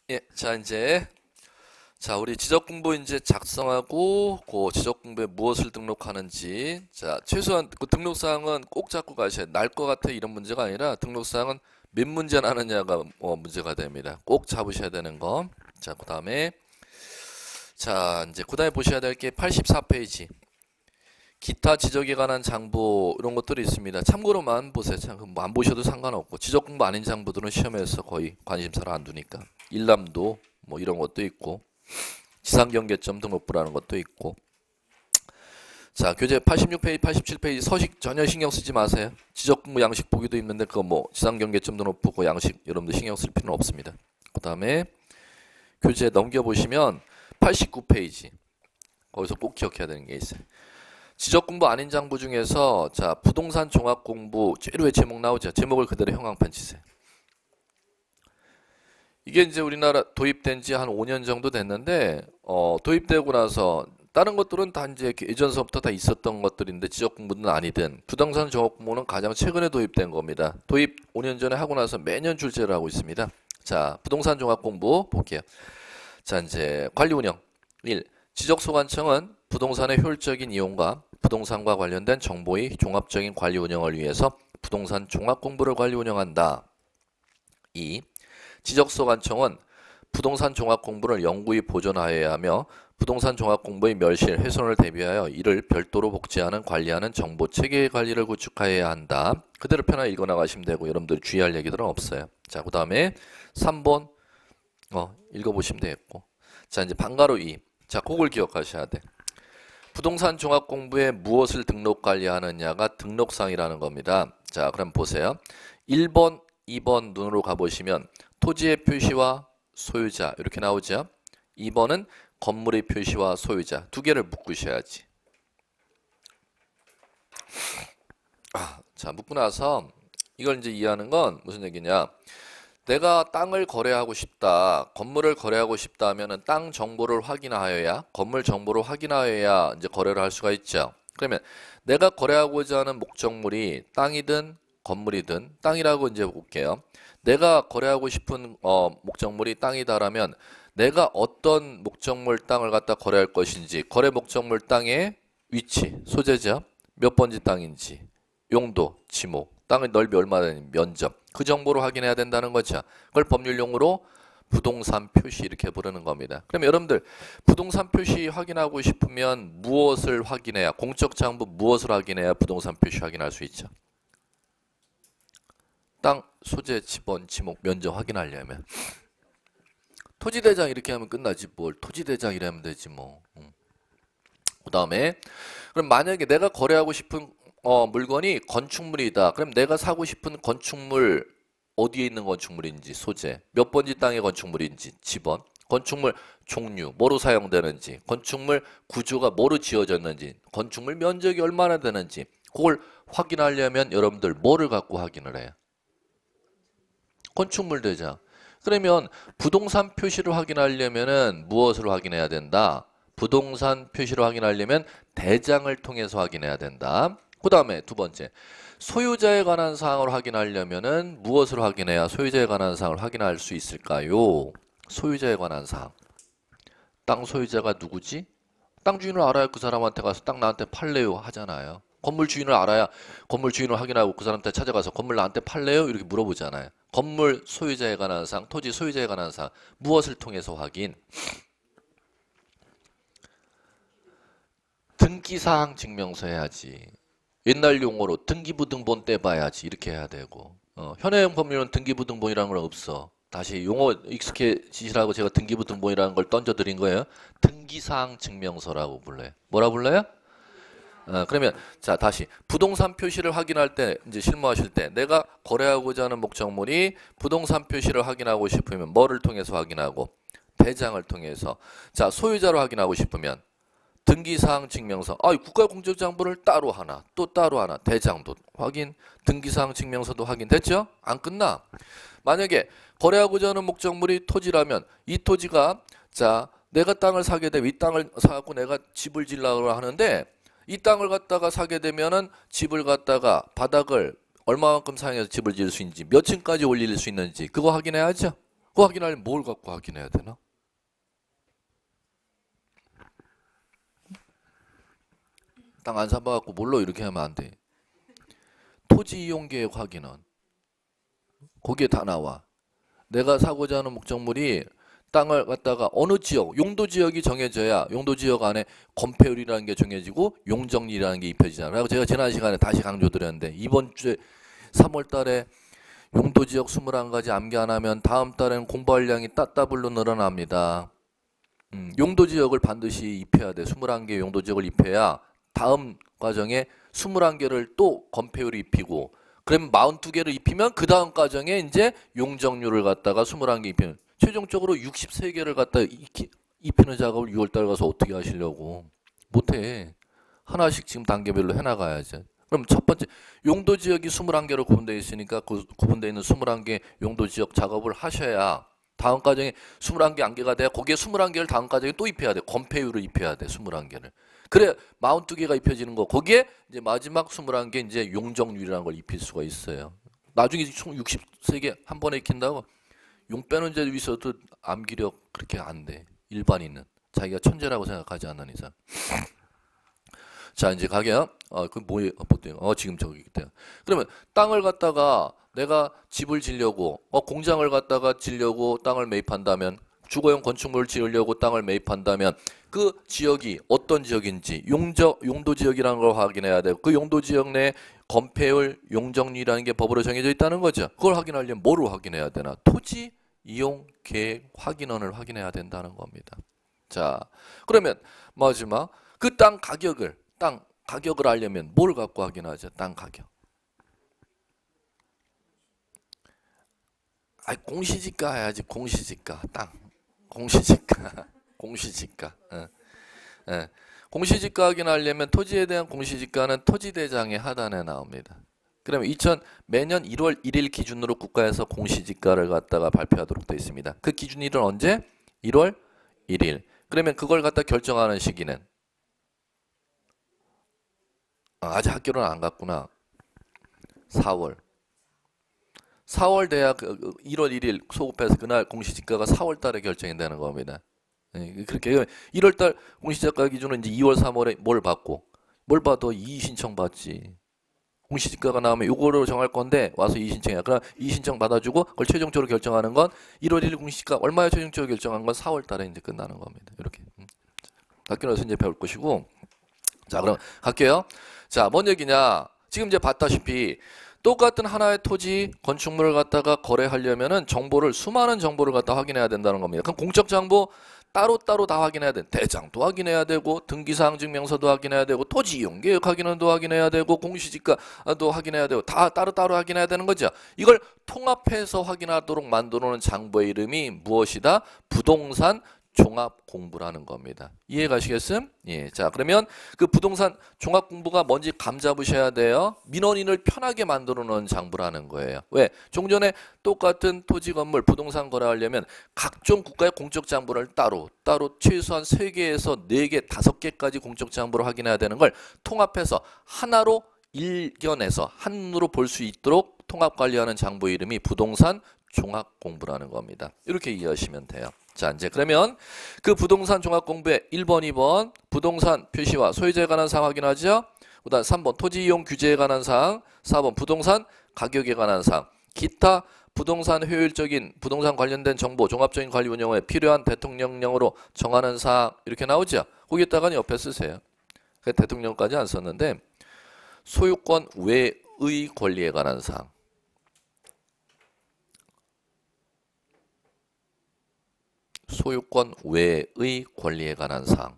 예, 우리 지적 공부 이제 작성하고 그 지적 공부에 무엇을 등록하는지 최소한 그 등록 사항은 꼭 잡고 가셔야 날 것 같아 이런 문제가 아니라 등록 사항은 몇 문제 나느냐가 문제가 됩니다. 꼭 잡으셔야 되는 거. 그다음에 이제 그다음에 보셔야 될 게 84페이지. 기타 지적에 관한 장부 이런 것들이 있습니다. 참고로만 보세요. 안 보셔도 상관없고 지적 공부 아닌 장부들은 시험에서 거의 관심사를 안 두니까 일람도 뭐 이런 것도 있고 지상경계점 등록부라는 것도 있고 교재 86페이지 87페이지 서식 전혀 신경 쓰지 마세요. 지적 공부 양식 보기도 있는데 그거 뭐 지상경계점 등록부 그 양식 여러분들 신경 쓸 필요는 없습니다. 그 다음에 교재 넘겨보시면 89페이지 거기서 꼭 기억해야 되는 게 있어요. 지적 공부 아닌 장부 중에서 부동산 종합 공부 제일 왜 제목 나오죠? 제목을 그대로 형광펜 치세요. 이게 이제 우리나라 도입된 지 한 5년 정도 됐는데 도입되고 나서 다른 것들은 다 이제 예전서부터 다 있었던 것들인데 지적 공부는 아니든 부동산 종합 공부는 가장 최근에 도입된 겁니다. 도입 5년 전에 하고 나서 매년 출제를 하고 있습니다. 부동산 종합 공부 볼게요. 이제 관리 운영 1. 지적소관청은 부동산의 효율적인 이용과 부동산과 관련된 정보의 종합적인 관리 운영을 위해서 부동산 종합 공부를 관리 운영한다. 2. 지적소관청은 부동산 종합 공부를 영구히 보존하여야 하며 부동산 종합 공부의 멸실, 훼손을 대비하여 이를 별도로 복제하는 관리하는 정보 체계의 관리를 구축하여야 한다. 그대로 편하게 읽어 나가시면 되고 여러분들이 주의할 얘기들은 없어요. 그 다음에 3번 읽어보시면 되겠고 이제 방가로 2. 그걸 기억하셔야 돼. 부동산 종합 공부에 무엇을 등록 관리하느냐가 등록상이라는 겁니다. 그럼 보세요. 1번, 2번 눈으로 가보시면 토지의 표시와 소유자 이렇게 나오죠. 2번은 건물의 표시와 소유자 두 개를 묶으셔야지. 묶고 나서 이걸 이제 이해하는 건 무슨 얘기냐. 내가 땅을 거래하고 싶다, 건물을 거래하고 싶다 하면은 땅 정보를 확인하여야, 건물 정보를 확인하여야 이제 거래를 할 수가 있죠. 그러면 내가 거래하고자 하는 목적물이 땅이든 건물이든 땅이라고 이제 볼게요. 내가 거래하고 싶은 목적물이 땅이다라면 내가 어떤 목적물 땅을 갖다 거래할 것인지, 거래 목적물 땅의 위치, 소재죠. 몇 번지 땅인지, 용도, 지목, 땅의 넓이 얼마나 되는지, 면적 그 정보를 확인해야 된다는 거죠. 그걸 법률용어로 부동산 표시 이렇게 부르는 겁니다. 그럼 여러분들 부동산 표시 확인하고 싶으면 무엇을 확인해야, 공적 장부 무엇을 확인해야 부동산 표시 확인할 수 있죠? 땅, 소재, 지번, 지목, 면적 확인하려면 토지대장 이렇게 하면 끝나지 뭘 토지대장 이라면 되지 뭐. 그 다음에 그럼 만약에 내가 거래하고 싶은 물건이 건축물이다. 그럼 내가 사고 싶은 건축물 어디에 있는 건축물인지 소재, 몇 번지 땅의 건축물인지 지번, 건축물 종류, 뭐로 사용되는지, 건축물 구조가 뭐로 지어졌는지, 건축물 면적이 얼마나 되는지 그걸 확인하려면 여러분들 뭐를 갖고 확인을 해요? 건축물 대장. 그러면 부동산 표시를 확인하려면은 무엇을 확인해야 된다? 부동산 표시를 확인하려면 대장을 통해서 확인해야 된다. 그 다음에 두 번째, 소유자에 관한 사항을 확인하려면은 무엇을 확인해야 소유자에 관한 사항을 확인할 수 있을까요? 소유자에 관한 사항. 땅 소유자가 누구지? 땅 주인을 알아야 그 사람한테 가서 땅 나한테 팔래요 하잖아요. 건물 주인을 알아야 건물 주인을 확인하고 그 사람한테 찾아가서 건물 나한테 팔래요? 이렇게 물어보잖아요. 건물 소유자에 관한 사항, 토지 소유자에 관한 사항, 무엇을 통해서 확인? 등기사항 증명서 해야지. 옛날 용어로 등기부등본 떼봐야지 이렇게 해야 되고 현행 법률은 등기부등본이라는 건 없어. 다시 용어 익숙해지시라고 제가 등기부등본이라는 걸 던져드린 거예요. 등기사항 증명서라고 불러요. 뭐라 불러요? 그러면 다시 부동산 표시를 확인할 때 이제 실무하실 때 내가 거래하고자 하는 목적물이 부동산 표시를 확인하고 싶으면 뭐를 통해서 확인하고 대장을 통해서 소유자로 확인하고 싶으면 등기사항 증명서 국가공적장부를 따로 하나 또 따로 하나 대장도 확인 등기사항 증명서도 확인 됐죠? 안 끝나. 만약에 거래하고자 하는 목적물이 토지라면 이 토지가 내가 땅을 사게 되면 이 땅을 사갖고 내가 집을 지으려고 하는데 이 땅을 갖다가 사게 되면은 집을 갖다가 바닥을 얼마만큼 사용해서 집을 지을 수 있는지 몇 층까지 올릴 수 있는지 그거 확인해야죠. 그거 확인하려면 뭘 갖고 확인해야 되나? 땅 안 사봐갖고 뭘로 이렇게 하면 안 돼. 토지 이용 계획 확인은 거기에 다 나와. 내가 사고자 하는 목적물이 땅을 갖다가 어느 지역, 용도 지역이 정해져야 용도 지역 안에 건폐율이라는 게 정해지고 용적률이라는 게 입혀지잖아요. 그리고 제가 지난 시간에 다시 강조드렸는데 이번 주에 3월 달에 용도 지역 21가지 암기 안 하면 다음 달에는 공부할 양이 따따블로 늘어납니다. 용도 지역을 반드시 입혀야 돼. 21개 용도 지역을 입혀야 다음 과정에 21개를 또 건폐율을 입히고 그러면 42개를 입히면 그 다음 과정에 이제 용적률을 갖다가 21개 입히는 최종적으로 63개를 갖다 입히는 작업을 6월달 가서 어떻게 하시려고. 못해. 하나씩 지금 단계별로 해나가야지. 그럼 첫 번째 용도 지역이 21개로 구분되어 있으니까 그 구분되어 있는 21개 용도 지역 작업을 하셔야 다음 과정에 21개 안개가 돼야 거기에 21개를 다음 과정에 또 입혀야 돼. 건폐율을 입혀야 돼. 21개를. 그래 42개가 입혀지는 거. 거기에 이제 마지막 21개 이제 용적률이라는 걸 입힐 수가 있어요. 나중에 총 63개 한 번에 익힌다고 용 빼는 데 있어도 암기력 그렇게 안 돼. 일반인은 자기가 천재라고 생각하지 않는 이상. 자 이제 가게요. 그 뭐예요? 지금 저기 있대요. 그러면 땅을 갖다가 내가 집을 지려고 공장을 갖다가 지려고 땅을 매입한다면 주거용 건축물을 지으려고 땅을 매입한다면 그 지역이 어떤 지역인지 용도 지역이라는 걸 확인해야 되고 그 용도 지역 내 건폐율 용적률이라는 게 법으로 정해져 있다는 거죠. 그걸 확인하려면 뭐를 확인해야 되나? 토지 이용 계획 확인원을 확인해야 된다는 겁니다. 자 그러면 마지막 그 땅 가격을 알려면 뭘 갖고 확인하죠? 땅 가격. 공시지가 해야지. 공시지가. 땅. 공시지가. 공시지가. 공시지가 확인하려면 토지에 대한 공시지가는 토지대장의 하단에 나옵니다. 그러면 매년 1월 1일 기준으로 국가에서 공시지가를 갖다가 발표하도록 되어 있습니다. 그 기준일은 언제? 1월 1일. 그러면 그걸 갖다 결정하는 시기는 아직 학교는 안 갔구나. 4월 돼야 1월 1일 소급해서 그날 공시지가가 4월 달에 결정이 되는 겁니다. 그렇게 1월 달 공시지가 기준은 이제 2월 3월에 뭘 받고 뭘 봐도 이의신청 받지. 공시지가가 나오면 요거로 정할 건데 와서 이의신청이야. 그럼 이의신청 받아주고 그걸 최종적으로 결정하는 건 1월 1일 공시지가 얼마에 최종적으로 결정한 건 4월 달에 이제 끝나는 겁니다. 이렇게. 학교에서 이제 배울 것이고. 자, 그럼 갈게요. 자, 뭔 얘기냐? 지금 이제 봤다시피 똑같은 하나의 토지 건축물을 갖다가 거래하려면은 수많은 정보를 갖다 확인해야 된다는 겁니다. 그럼 공적 정보 따로따로 다 확인해야 돼. 대장도 확인해야 되고 등기사항 증명서도 확인해야 되고 토지 이용 계획 확인도 확인해야 되고 공시지가도 확인해야 되고 다 따로따로 확인해야 되는 거죠. 이걸 통합해서 확인하도록 만들어 놓은 장부의 이름이 무엇이다? 부동산 종합 공부라는 겁니다. 이해 가시겠음? 예. 자, 그러면 그 부동산 종합 공부가 뭔지 감 잡으셔야 돼요. 민원인을 편하게 만들어 놓은 장부라는 거예요. 왜? 종전에 똑같은 토지 건물 부동산 거래하려면 각종 국가의 공적 장부를 따로 최소한 3개에서 4개, 5개까지 공적 장부를 확인해야 되는 걸 통합해서 하나로 일견해서 한눈으로 볼 수 있도록 통합 관리하는 장부의 이름이 부동산 종합 공부라는 겁니다. 이렇게 이해하시면 돼요. 자, 이제 그러면 그 부동산 종합 공부의 1번, 2번 부동산 표시와 소유자에 관한 사항 확인하죠. 그다음 3번 토지 이용 규제에 관한 사항, 4번 부동산 가격에 관한 사항, 기타 부동산 효율적인 부동산 관련된 정보 종합적인 관리 운영에 필요한 대통령령으로 정하는 사항 이렇게 나오죠. 거기에다가 옆에 쓰세요. 대통령까지 안 썼는데 소유권 외의 권리에 관한 사항. 소유권 외의 권리에 관한 사항.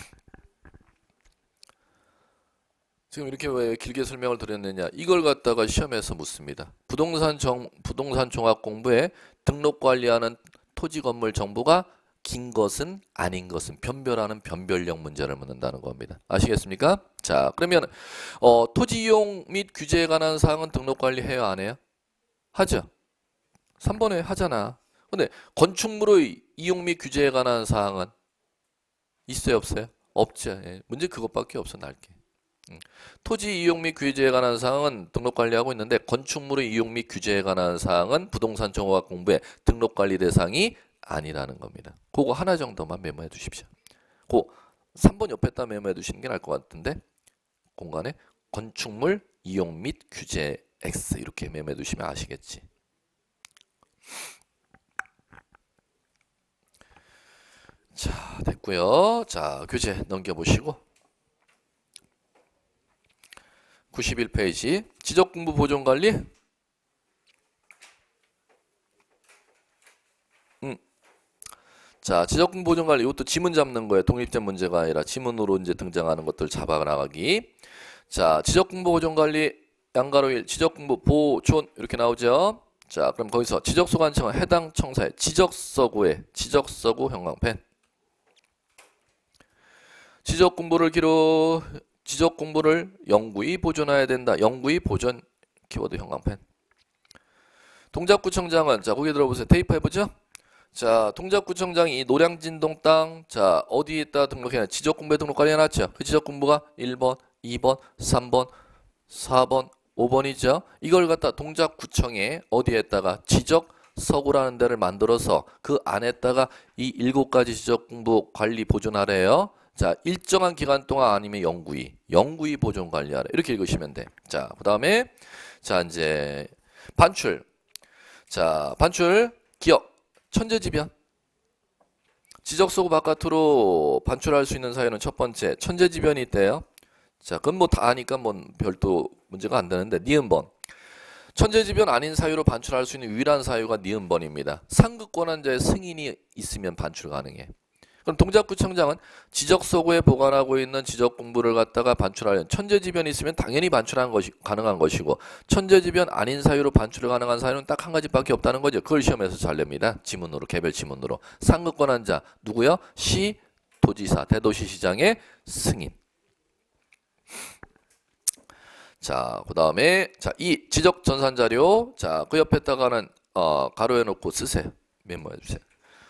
지금 이렇게 왜 길게 설명을 드렸느냐. 이걸 갖다가 시험에서 묻습니다. 부동산 종합 공부에 등록 관리하는 토지 건물 정보가 긴 것은 아닌 것은 변별하는 변별력 문제를 묻는다는 겁니다. 아시겠습니까? 자, 그러면 토지 이용 및 규제에 관한 사항은 등록 관리해요, 안 해요? 하죠. 3번에 하잖아. 근데 건축물의 이용 및 규제에 관한 사항은 있어요, 없어요? 없죠. 예. 문제 그것밖에 없어, 날게. 토지 이용 및 규제에 관한 사항은 등록 관리하고 있는데 건축물의 이용 및 규제에 관한 사항은 부동산 정보학 공부의 등록 관리 대상이 아니라는 겁니다. 그거 하나 정도만 메모해 두십시오. 그 3번 옆에다 메모해 두시는 게 나을 것 같은데 공간에 건축물 이용 및 규제 X 이렇게 메모해 두시면 아시겠지. 자, 됐고요. 자, 교재 넘겨보시고 91페이지 지적공부 보존관리. 자, 지적공부 보존관리 이것도 지문 잡는 거예요. 독립된 문제가 아니라 지문으로 이제 등장하는 것들 잡아 나가기. 자, 지적공부 보존관리 양가로 1 지적공부 보존 이렇게 나오죠. 자, 그럼 거기서 지적소관청은 해당 청사의 지적서구에 지적서구 형광펜. 지적공부를 지적공부를 영구히 보존해야 된다. 영구히 보존 키워드 형광펜. 동작구청장은 자 거기 들어보세요. 테이프 해보죠. 자 동작구청장이 이 노량진동 땅 자 어디에다 등록해놨 지적공부에 등록관리 해놨죠. 그 지적공부가 1번, 2번, 3번, 4번, 5번이죠. 이걸 갖다 동작구청에 어디에다가 지적서구라는 데를 만들어서 그 안에다가 이 7가지 지적공부 관리 보존하래요. 자 일정한 기간 동안 아니면 영구히 보존 관리하래. 이렇게 읽으시면 돼. 자 그다음에 자 이제 반출. 자 반출 기억 천재지변. 지적서구 바깥으로 반출할 수 있는 사유는 첫 번째 천재지변이 있대요. 자 그건 뭐 다 아니까 뭐 별도 문제가 안 되는데 니은번. 천재지변 아닌 사유로 반출할 수 있는 유일한 사유가 니은번입니다. 상급 권한자의 승인이 있으면 반출 가능해. 그럼 동작구청장은 지적서구에 보관하고 있는 지적공부를 갖다가 반출하려면 천재지변이 있으면 당연히 반출하는 것이 가능한 것이고 천재지변 아닌 사유로 반출 가능한 사유는 딱 한 가지밖에 없다는 거죠. 그걸 시험에서 잘 냅니다. 지문으로 개별 지문으로. 상급권한자 누구요? 시, 도지사, 대도시시장의 승인. 자, 그 다음에 자, 이 지적 전산 자료 자, 그 옆에다가는 가로해 놓고 쓰세요. 메모해 주세요.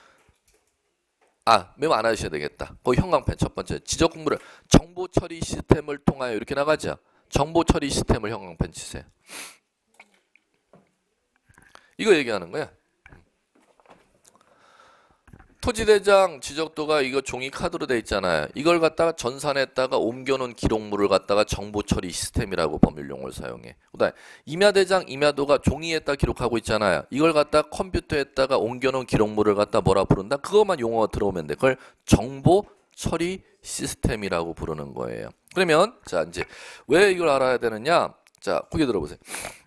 메모 안 하셔야 되겠다. 거기 형광펜 첫 번째 지적공부를 정보처리 시스템을 통하여 이렇게 나가죠. 정보처리 시스템을 형광펜 치세요. 이거 얘기하는 거야. 토지대장 지적도가 이거 종이 카드로 돼 있잖아요. 이걸 갖다가 전산에다가 옮겨놓은 기록물을 갖다가 정보처리 시스템이라고 법률용어를 사용해. 그다음에 임야대장 임야도가 종이에다 기록하고 있잖아요. 이걸 갖다가 컴퓨터에다가 옮겨놓은 기록물을 갖다 뭐라 부른다? 그것만 용어가 들어오면 돼. 그걸 정보처리 시스템이라고 부르는 거예요. 그러면 자 이제 왜 이걸 알아야 되느냐? 자 거기 들어보세요.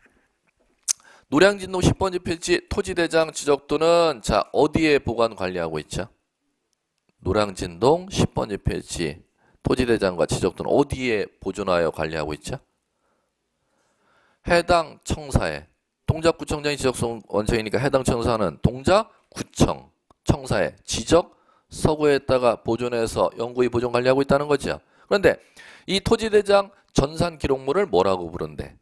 노량진동 10번지 필지 토지대장 지적도는 자 어디에 보관 관리하고 있죠? 노량진동 10번지 필지 토지대장과 지적도는 어디에 보존하여 관리하고 있죠? 해당 청사에 동작구청장이 지적원청이니까 해당 청사는 동작구청 청사에 지적서구에다가 보존해서 영구히 보존 관리하고 있다는 거죠. 그런데 이 토지대장 전산 기록물을 뭐라고 부른대?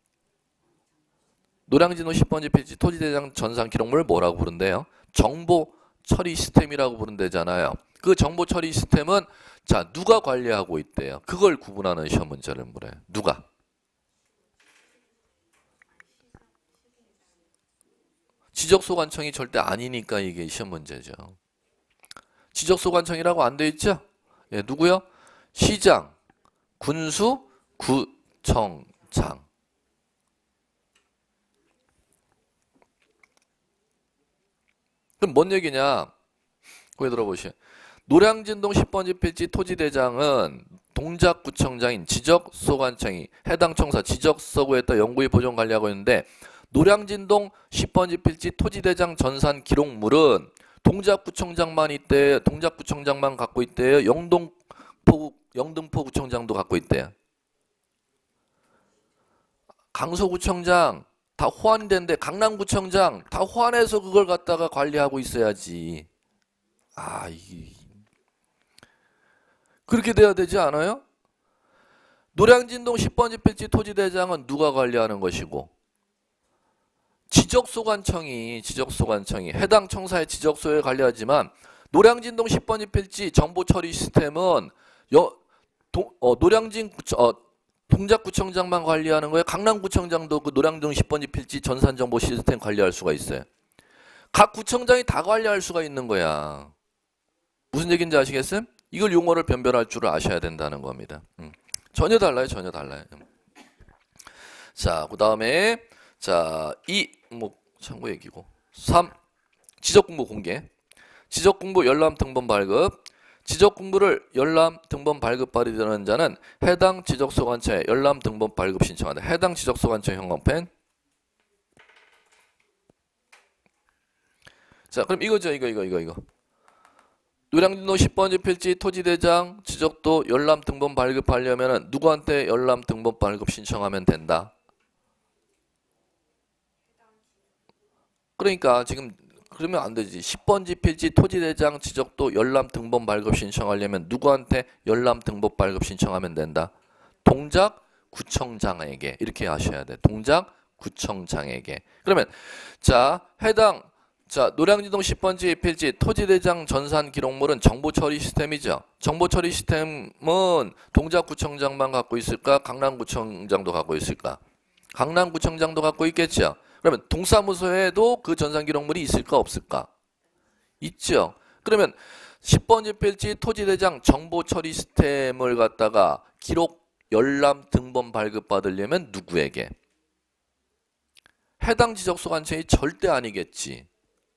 노량진호 10번지 필지 토지대장 전산 기록물을 뭐라고 부른대요? 정보 처리 시스템이라고 부른대잖아요. 그 정보 처리 시스템은 자 누가 관리하고 있대요? 그걸 구분하는 시험 문제를 물어요. 누가? 지적소관청이 절대 아니니까 이게 시험 문제죠. 지적소관청이라고 안 돼 있죠? 예, 누구요? 시장, 군수, 구청장. 그럼 뭔 얘기냐? 거기 들어보시오. 노량진동 10번지 필지 토지대장은 동작구청장인 지적소관청이 해당 청사 지적서구에다 영구히 보존 관리하고 있는데 노량진동 10번지 필지 토지대장 전산 기록물은 동작구청장만 있대요. 동작구청장만 갖고 있대요. 영등포구청장도 갖고 있대요. 강서구청장 다 호환된데 강남구청장 다 호환해서 그걸 갖다가 관리하고 있어야지. 그렇게 돼야 되지 않아요? 노량진동 10번지 필지 토지대장은 누가 관리하는 것이고 지적소관청이 해당 청사의 지적소에 관리하지만 노량진동 10번지 필지 정보처리 시스템은 동작구청장만 관리하는 거예요? 강남구청장도 그 노량동 10번지 필지 전산정보 시스템 관리할 수가 있어요. 각 구청장이 다 관리할 수가 있는 거야. 무슨 얘기인지 아시겠어요? 이걸 용어를 변별할 줄을 아셔야 된다는 겁니다. 전혀 달라요. 전혀 달라요. 자, 그 다음에 자, 2, 뭐 참고 얘기고 3, 지적공부 공개. 지적공부 열람 등본 발급. 지적공부를 열람 등본 발급 발의되는 자는 해당 지적소관청에 열람 등본 발급 신청한다. 해당 지적소관청 형광펜. 자, 그럼 이거죠. 이거. 노량진도 10번지 필지 토지대장 지적도 열람 등본 발급하려면 누구한테 열람 등본 발급 신청하면 된다? 그러니까 지금 그러면 안 되지. 10번지 필지 토지대장 지적도 열람 등본 발급 신청하려면 누구한테 열람 등본 발급 신청하면 된다? 동작구청장에게. 이렇게 하셔야 돼. 동작구청장에게. 그러면 자, 해당 자, 노량진동 10번지 필지 토지대장 전산 기록물은 정보처리 시스템이죠. 정보처리 시스템은 동작구청장만 갖고 있을까? 강남구청장도 갖고 있을까? 강남구청장도 갖고 있겠죠. 그러면 동사무소에도 그 전산 기록물이 있을까 없을까? 있죠. 그러면 10번지 필지 토지대장 정보처리 시스템을 갖다가 기록 열람 등본 발급받으려면 누구에게? 해당 지적소관청이 절대 아니겠지.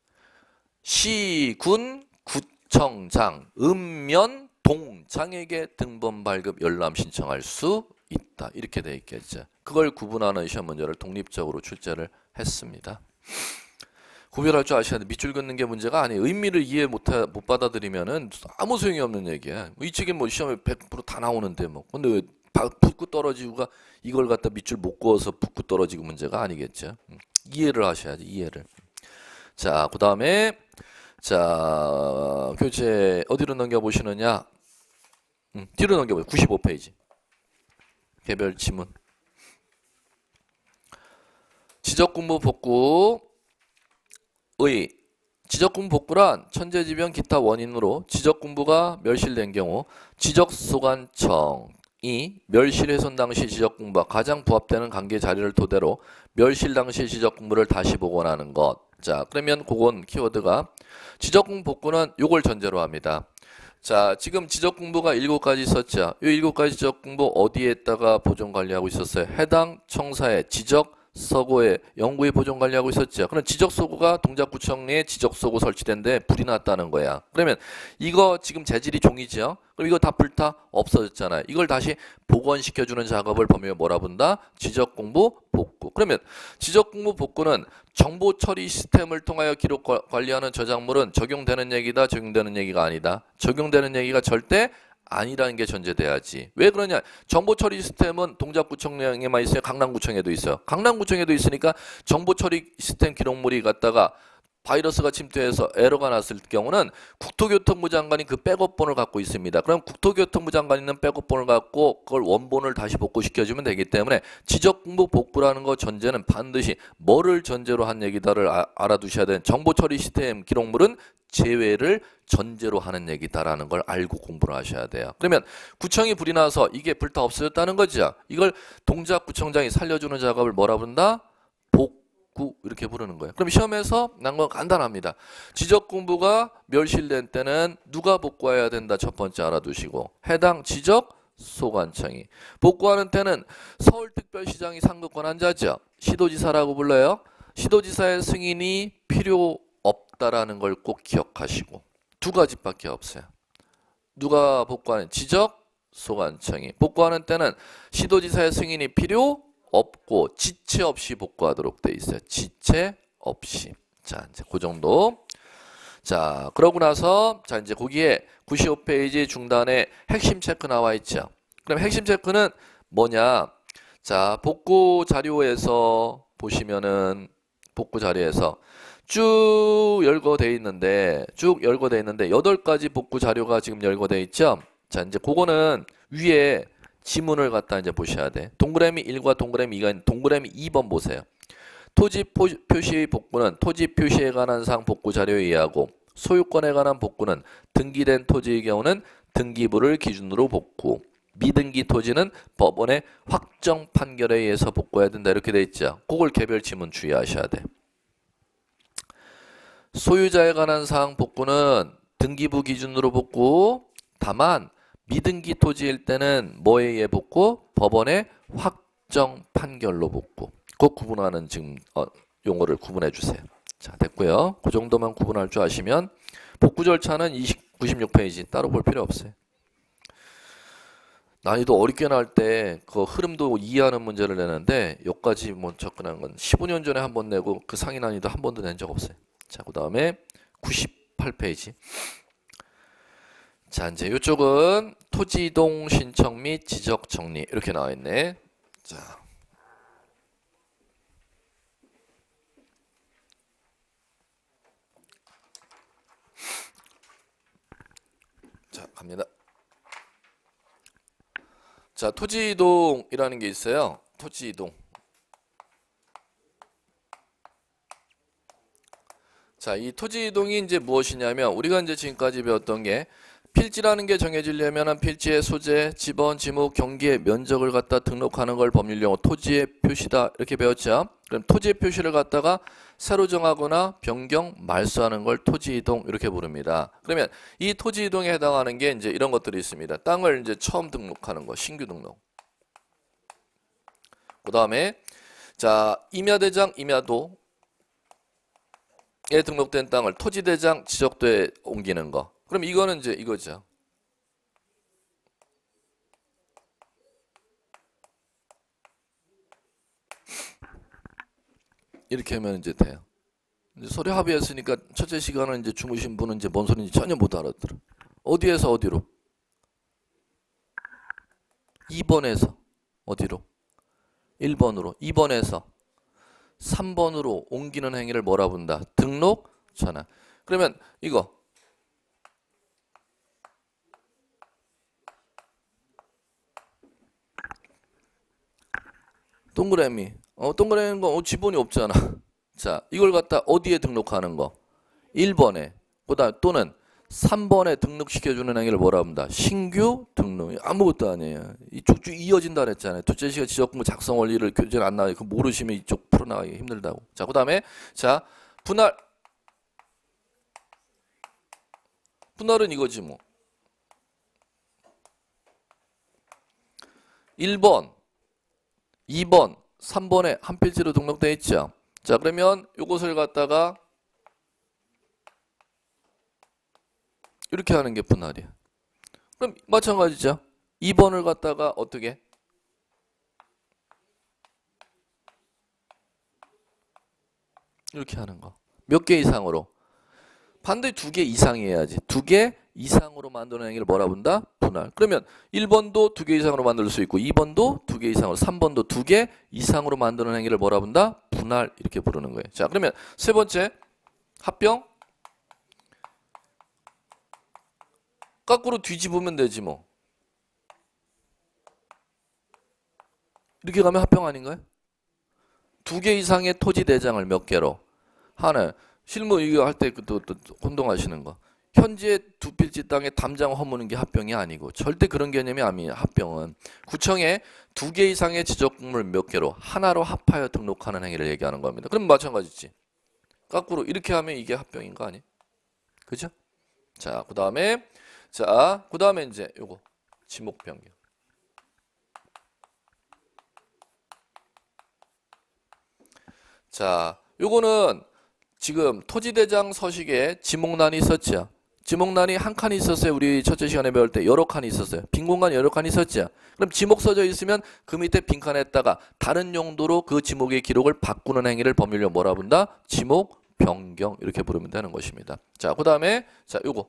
시, 군, 구청장, 읍면, 동장에게 등본 발급 열람 신청할 수 있다. 이렇게 돼 있겠죠. 그걸 구분하는 시험 문제를 독립적으로 출제를 했습니다. 구별할 줄 아셔야 돼. 밑줄 긋는 게 문제가 아니에요. 의미를 이해 못 받아들이면은 아무 소용이 없는 얘기야. 이 책에 뭐 시험에 100% 다 나오는데 뭐. 근데 왜 붙고 떨어지고가 이걸 갖다 밑줄 못 그어서 붙고 떨어지고 문제가 아니겠죠. 이해를 하셔야지. 이해를. 자, 그 다음에 자, 교재 어디로 넘겨보시느냐? 뒤로 넘겨보세요. 95페이지. 개별 지문. 지적공부 복구의 지적공부 복구란 천재지변 기타 원인으로 지적공부가 멸실된 경우 지적소관청이 멸실 훼손 당시 지적공부와 가장 부합되는 관계 자료를 토대로 멸실 당시 지적공부를 다시 복원하는 것. 자, 그러면 그건 키워드가 지적공부 복구는 요걸 전제로 합니다. 자, 지금 지적공부가 7가지 있었죠. 이 7가지 지적공부 어디에다가 보존 관리하고 있었어요? 해당 청사의 지적서고에 영구에 보존 관리하고 있었죠. 그럼 지적서고가 동작구청에 지적서고 설치된데 불이 났다는 거야. 그러면 이거 지금 재질이 종이죠. 그럼 이거 다 불타 없어졌잖아요. 이걸 다시 복원시켜주는 작업을 보면 뭐라 본다? 지적공부 복구. 그러면 지적공부 복구는 정보 처리 시스템을 통하여 기록 관리하는 저작물은 적용되는 얘기다, 적용되는 얘기가 아니다. 적용되는 얘기가 절대 아니라는 게 전제돼야지. 왜 그러냐? 정보 처리 시스템은 동작구청에만 있어요. 강남구청에도 있어요. 강남구청에도 있으니까 정보 처리 시스템 기록물이 갖다가 바이러스가 침투해서 에러가 났을 경우는 국토교통부 장관이 그 백업본을 갖고 있습니다. 그럼 국토교통부 장관이 있는 백업본을 갖고 그걸 원본을 다시 복구시켜주면 되기 때문에 지적공부 복구라는 거 전제는 반드시 뭐를 전제로 한 얘기다를 알아두셔야 되는 정보처리 시스템 기록물은 제외를 전제로 하는 얘기다라는 걸 알고 공부를 하셔야 돼요. 그러면 구청이 불이 나서 이게 불타 없어졌다는 거죠. 이걸 동작구청장이 살려주는 작업을 뭐라 부른다? 이렇게 부르는 거예요. 그럼 시험에서 난 건 간단합니다. 지적공부가 멸실된 때는 누가 복구해야 된다. 첫 번째 알아두시고 해당 지적소관청이. 복구하는 때는 서울특별시장이 상급권한자죠. 시도지사라고 불러요. 시도지사의 승인이 필요 없다라는 걸 꼭 기억하시고 두 가지밖에 없어요. 누가 복구하는? 지적소관청이. 복구하는 때는 시도지사의 승인이 필요 없고 지체 없이 복구하도록 돼 있어요. 지체 없이. 자, 이제 그 정도. 자, 그러고 나서 자, 이제 거기에 95페이지 중단에 핵심 체크 나와 있죠. 그럼 핵심 체크는 뭐냐? 자, 복구 자료에서 보시면은 복구 자료에서 쭉 열거돼 있는데 8가지 복구 자료가 지금 열거돼 있죠. 자, 이제 그거는 위에 지문을 갖다 이제 보셔야 돼. 동그라미 1과 동그라미 2가 있는 동그라미 2번 보세요. 토지 표시 복구는 토지 표시에 관한 사항 복구 자료에 의하고 소유권에 관한 복구는 등기된 토지의 경우는 등기부를 기준으로 복구, 미등기 토지는 법원의 확정 판결에 의해서 복구해야 된다 이렇게 돼 있죠. 그걸 개별 지문 주의하셔야 돼. 소유자에 관한 사항 복구는 등기부 기준으로 복구, 다만 미등기 토지일 때는 뭐에 의해 복구? 법원의 확정 판결로 복구. 그 구분하는 지금 용어를 구분해 주세요. 자, 됐고요. 그 정도만 구분할 줄 아시면 복구 절차는 96페이지 따로 볼 필요 없어요. 난이도 어렵게 나올 때 그 흐름도 이해하는 문제를 내는데 여기까지 뭐 접근한 건 15년 전에 한 번 내고 그 상위 난이도 한 번도 낸 적 없어요. 자, 그 다음에 98페이지. 자, 이제 이쪽은 토지 이동 신청 및 지적 정리 이렇게 나와 있네. 자, 갑니다. 자, 토지 이동이라는 게 있어요. 토지 이동. 자, 이 토지 이동이 이제 무엇이냐면 우리가 이제 지금까지 배웠던 게 필지라는 게 정해지려면 필지의 소재, 지번, 지목, 경기의 면적을 갖다 등록하는 걸 법률용어 토지의 표시다 이렇게 배웠죠. 그럼 토지의 표시를 갖다가 새로 정하거나 변경, 말소하는 걸 토지 이동 이렇게 부릅니다. 그러면 이 토지 이동에 해당하는 게 이제 이런 것들이 있습니다. 땅을 이제 처음 등록하는 거, 신규 등록. 그 다음에 자, 임야대장, 임야도에 등록된 땅을 토지대장 지적도에 옮기는 거. 그럼 이거는 이제 이거죠. 이렇게 하면 이제 돼요. 이제 서류 합의했으니까 첫째 시간은 이제 주무신 분은 이제 뭔 소리인지 전혀 못 알아들어. 어디에서 어디로? 2번에서 어디로? 1번으로. 2번에서 3번으로 옮기는 행위를 뭐라 본다? 등록, 전환. 그러면 이거 동그라미. 동그라미는 거 지번이 없잖아. 자, 이걸 갖다 어디에 등록하는 거? 1번에. 그다음 또는 3번에 등록시켜주는 행위를 뭐라 합니다? 신규 등록. 아무것도 아니에요. 이쪽 쭉 이어진다 그랬잖아요. 둘째 시간 지적공부 작성 원리를 교재는 안 나와요. 그 모르시면 이쪽 풀어나가기 힘들다고. 자, 그다음에 자, 분할. 분할은 이거지 뭐. 1번, 2번, 3번에 한 필지로 등록되어 있죠. 자, 그러면 이것을 갖다가 이렇게 하는 게 분할이야. 그럼 마찬가지죠. 2번을 갖다가 어떻게? 이렇게 하는 거. 몇 개 이상으로? 반드시 2개 이상이 해야지. 2개 이상으로 만드는 행위를 뭐라 본다? 분할. 그러면 1번도 2개 이상으로 만들 수 있고 2번도 2개 이상으로 3번도 2개 이상으로 만드는 행위를 뭐라 본다? 분할 이렇게 부르는 거예요. 자, 그러면 세 번째 합병. 거꾸로 뒤집으면 되지 뭐. 이렇게 가면 합병 아닌가요? 2개 이상의 토지 대장을 몇 개로? 하나. 실무 이거 할 때 또 혼동하시는 거. 현재 두 필지 땅에 담장 허무는 게 합병이 아니고 절대 그런 개념이 아니에요. 합병은 구청에 2개 이상의 지적공물 몇 개로 하나로 합하여 등록하는 행위를 얘기하는 겁니다. 그럼 마찬가지지. 거꾸로 이렇게 하면 이게 합병인 거 아니에요? 그죠? 자, 그다음에 이제 요거 지목 변경. 자, 요거는 지금 토지대장 서식에 지목란이 있었죠. 지목란이 한 칸이 있었어요. 우리 첫째 시간에 배울 때 여러 칸이 있었어요. 빈 공간 여러 칸이 있었죠. 그럼 지목 써져 있으면 그 밑에 빈칸에다가 다른 용도로 그 지목의 기록을 바꾸는 행위를 법률용 뭐라 본다? 지목 변경 이렇게 부르면 되는 것입니다. 자, 그다음에 자, 요거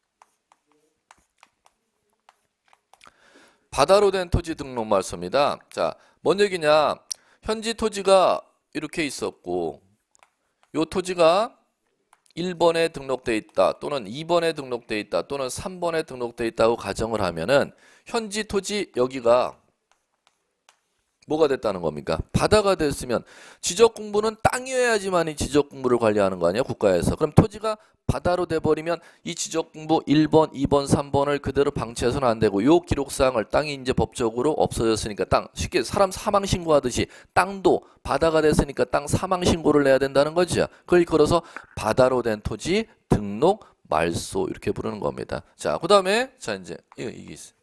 바다로 된 토지 등록 말소입니다. 자, 뭔 얘기냐? 현지 토지가 이렇게 있었고 요 토지가 1번에 등록돼 있다 또는 2번에 등록돼 있다 또는 3번에 등록돼 있다고 가정을 하면은 현지 토지 여기가 뭐가 됐다는 겁니까? 바다가 됐으면 지적공부는 땅이어야지만이 지적공부를 관리하는 거 아니야? 국가에서. 그럼 토지가 바다로 돼버리면 이 지적공부 1번, 2번, 3번을 그대로 방치해서는 안 되고 요 기록사항을 땅이 이제 법적으로 없어졌으니까 땅 쉽게 사람 사망 신고하듯이 땅도 바다가 됐으니까 땅 사망 신고를 내야 된다는 거죠. 그걸 걸어서 바다로 된 토지 등록 말소 이렇게 부르는 겁니다. 자, 그다음에 자 이제 이게 있어요.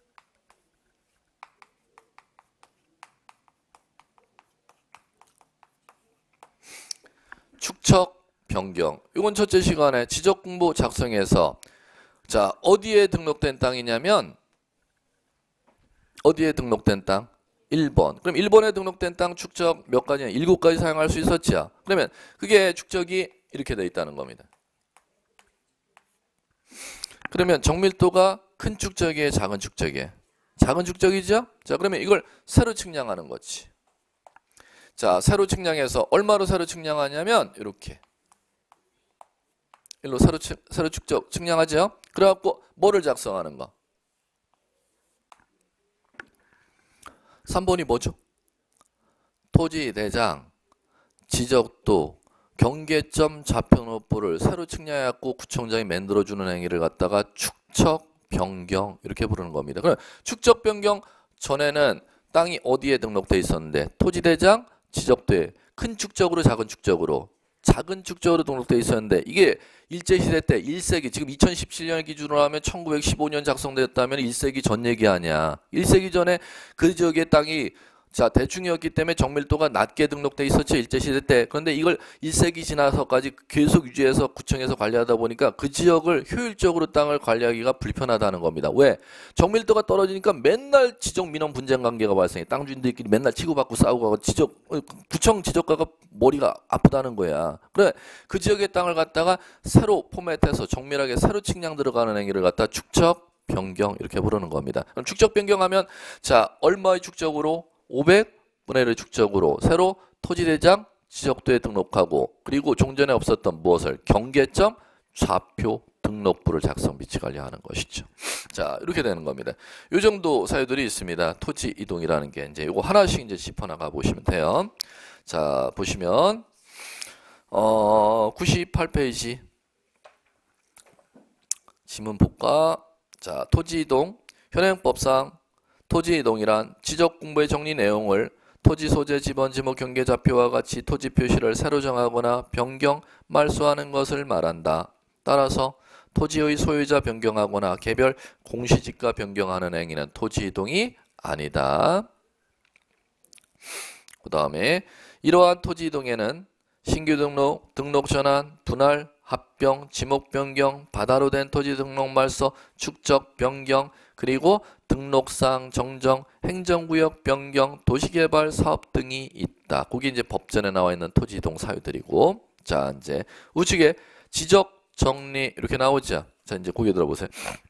축척 변경. 이건 첫째 시간에 지적공부 작성해서 자 어디에 등록된 땅이냐면 어디에 등록된 땅? 1번. 그럼 1번에 등록된 땅 축적 몇 가지냐? 7가지 사용할 수 있었죠. 그러면 그게 축적이 이렇게 돼 있다는 겁니다. 그러면 정밀도가 큰 축적이에요? 작은 축적이에요? 작은 축적이죠? 자 그러면 이걸 세로 측량하는 거지. 자, 세로 측량해서 얼마로 세로 측량하냐면 이렇게 일로 세로 축적 측량하죠. 그래갖고 뭐를 작성하는 거? 3번이 뭐죠? 토지 대장, 지적도, 경계점 좌표노포를 세로 측량해갖고 구청장이 만들어주는 행위를 갖다가 축척 변경 이렇게 부르는 겁니다. 그럼 축척 변경 전에는 땅이 어디에 등록돼 있었는데 토지 대장 지적도에 큰 축적으로 작은 축적으로 등록돼 있었는데 이게 일제시대 때 1세기 지금 2017년 기준으로 하면 1915년 작성됐다면 1세기 전 얘기 아니야. 1세기 전에 그 지역의 땅이 자 대충이었기 때문에 정밀도가 낮게 등록돼 있었죠. 일제시대 때. 그런데 이걸 1세기 지나서까지 계속 유지해서 구청에서 관리하다 보니까 그 지역을 효율적으로 땅을 관리하기가 불편하다는 겁니다. 왜? 정밀도가 떨어지니까 맨날 지적 민원 분쟁 관계가 발생해. 땅 주인들끼리 맨날 치고받고 싸우고 하고 구청 지적가가 머리가 아프다는 거야. 그래 그 지역의 땅을 갖다가 새로 포맷해서 정밀하게 새로 측량 들어가는 행위를 갖다 축척 변경 이렇게 부르는 겁니다. 그럼 축척 변경하면 자 얼마의 축적으로 500분의 1의 축적으로 새로 토지대장 지적도에 등록하고 그리고 종전에 없었던 무엇을 경계점 좌표 등록부를 작성 비치 관리하는 것이죠. 자 이렇게 되는 겁니다. 이 정도 사유들이 있습니다. 토지 이동이라는 게 이제 이거 하나씩 이제 짚어나가 보시면 돼요. 자 보시면 98페이지 지문 볼까? 자 토지 이동 현행법상 토지 이동이란 지적 공부의 정리 내용을 토지 소재 지번 지목 경계 좌표와 같이 토지 표시를 새로 정하거나 변경 말소하는 것을 말한다. 따라서 토지의 소유자 변경하거나 개별 공시지가 변경하는 행위는 토지 이동이 아니다. 그 다음에 이러한 토지 이동에는 신규 등록, 등록 전환, 분할, 합병, 지목 변경, 바다로 된 토지 등록 말소, 축적 변경, 그리고 등록사항 정정, 행정구역 변경, 도시개발 사업 등이 있다. 그게 이제 법전에 나와 있는 토지 이동 사유들이고, 자 이제 우측에 지적 정리 이렇게 나오죠. 자 이제 고개 들어보세요.